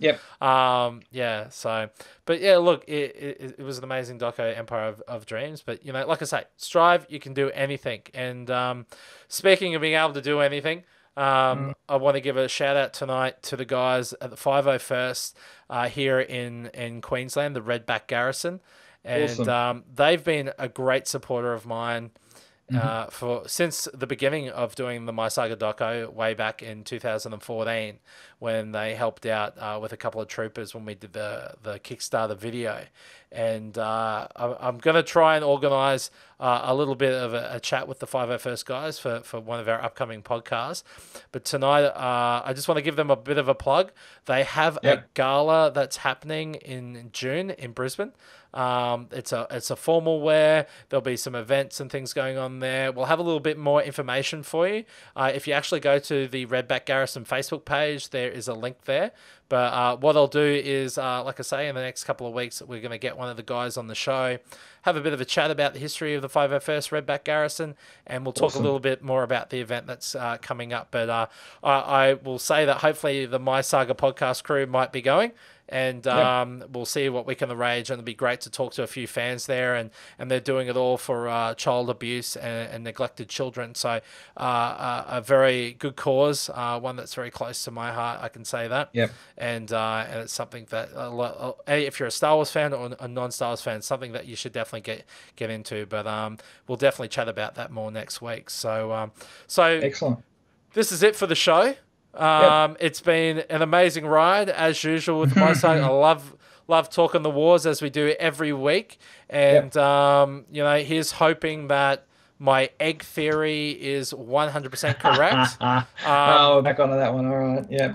Speaker 1: but yeah, look, it was an amazing doco, Empire of Dreams. But like I say, strive, you can do anything. And speaking of being able to do anything, I want to give a shout out tonight to the guys at the 501st here in Queensland, the Redback Garrison, and awesome. They've been a great supporter of mine. Since the beginning of doing the My Saga doco way back in 2014, when they helped out with a couple of troopers when we did the Kickstarter video, and I'm going to try and organise a little bit of a chat with the 501st guys for one of our upcoming podcasts. But tonight, I just want to give them a bit of a plug. They have a gala that's happening in June in Brisbane. It's a formal wear. There'll be some events and things going on there. We'll have a little bit more information for you. If you actually go to the Redback Garrison Facebook page, there is a link there. But what I'll do is, like I say, in the next couple of weeks, we're going to get one of the guys on the show, have a bit of a chat about the history of the 501st Redback Garrison, and we'll talk a little bit more about the event that's coming up. But I will say that hopefully the My Saga podcast crew might be going. And we'll see what we can arrange, and it'll be great to talk to a few fans there, and they're doing it all for child abuse and neglected children. So a very good cause, one that's very close to my heart, I can say that.
Speaker 3: Yep.
Speaker 1: And it's something that if you're a Star Wars fan or a non-Star Wars fan, something that you should definitely get into. But we'll definitely chat about that more next week. So
Speaker 3: Excellent.
Speaker 1: This is it for the show. It's been an amazing ride as usual with my side. I love talking the wars as we do every week, and here's hoping that my egg theory is 100% correct.
Speaker 3: We're back onto that one. All right. Yeah.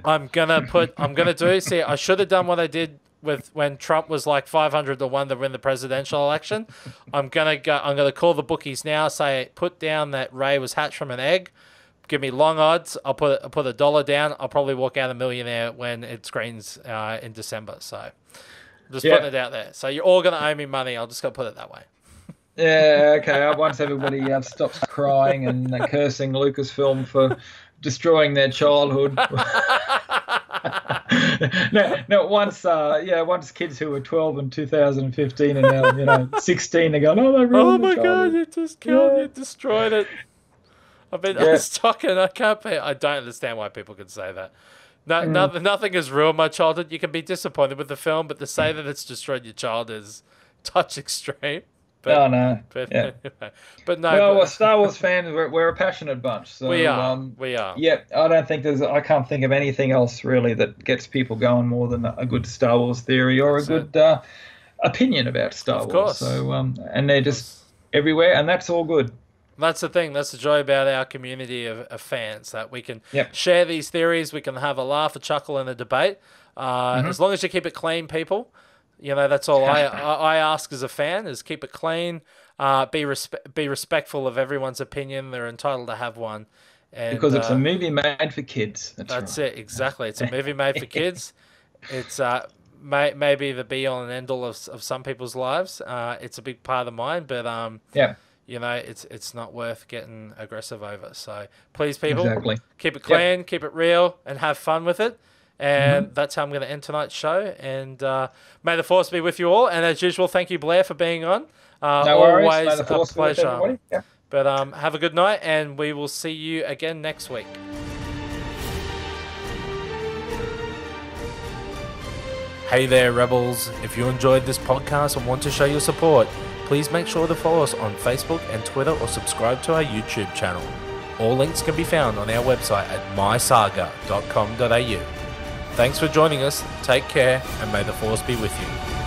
Speaker 1: I should have done what I did with when Trump was like 500 to 1 to win the presidential election. I'm gonna call the bookies now. Say put down that Ray was hatched from an egg. Give me long odds. I'll put $1 down. I'll probably walk out a millionaire when it screens in December. So just putting it out there. So you're all going to owe me money. I'll just go put it that way.
Speaker 3: Yeah, okay. Once everybody stops crying and cursing Lucasfilm for destroying their childhood. No. Once kids who were 12 in 2015 and now 16, they go,
Speaker 1: oh my God, you just killed, you destroyed it. I was talking. I don't understand why people can say that. Nothing has ruined my childhood. You can be disappointed with the film, but to say that it's destroyed your child is touch extreme. But,
Speaker 3: no.
Speaker 1: But no.
Speaker 3: Well, Star Wars fans, we're a passionate bunch. So,
Speaker 1: we are.
Speaker 3: Yeah, I can't think of anything else really that gets people going more than a good Star Wars theory or a good opinion about Star Wars. Of course. So, and they're just everywhere, and that's all good.
Speaker 1: That's the thing. That's the joy about our community of fans, that we can share these theories. We can have a laugh, a chuckle, and a debate. As long as you keep it clean, people. That's all I ask as a fan, is keep it clean. Be respectful of everyone's opinion. They're entitled to have one. And,
Speaker 3: because it's a movie made for kids.
Speaker 1: That's right. It, exactly. It's a movie made for kids. It's maybe the be-all and end-all of some people's lives. It's a big part of mine, but it's not worth getting aggressive over. So please, people, keep it clean, keep it real, and have fun with it. And that's how I'm going to end tonight's show. And may the Force be with you all. And as usual, thank you, Blair, for being on.
Speaker 3: No worries.
Speaker 1: Always
Speaker 3: May the Force
Speaker 1: a pleasure.
Speaker 3: Be with everybody. Yeah.
Speaker 1: But have a good night, and we will see you again next week. Hey there, Rebels. If you enjoyed this podcast and want to show your support, please make sure to follow us on Facebook and Twitter, or subscribe to our YouTube channel. All links can be found on our website at mysaga.com.au. Thanks for joining us, take care, and may the Force be with you.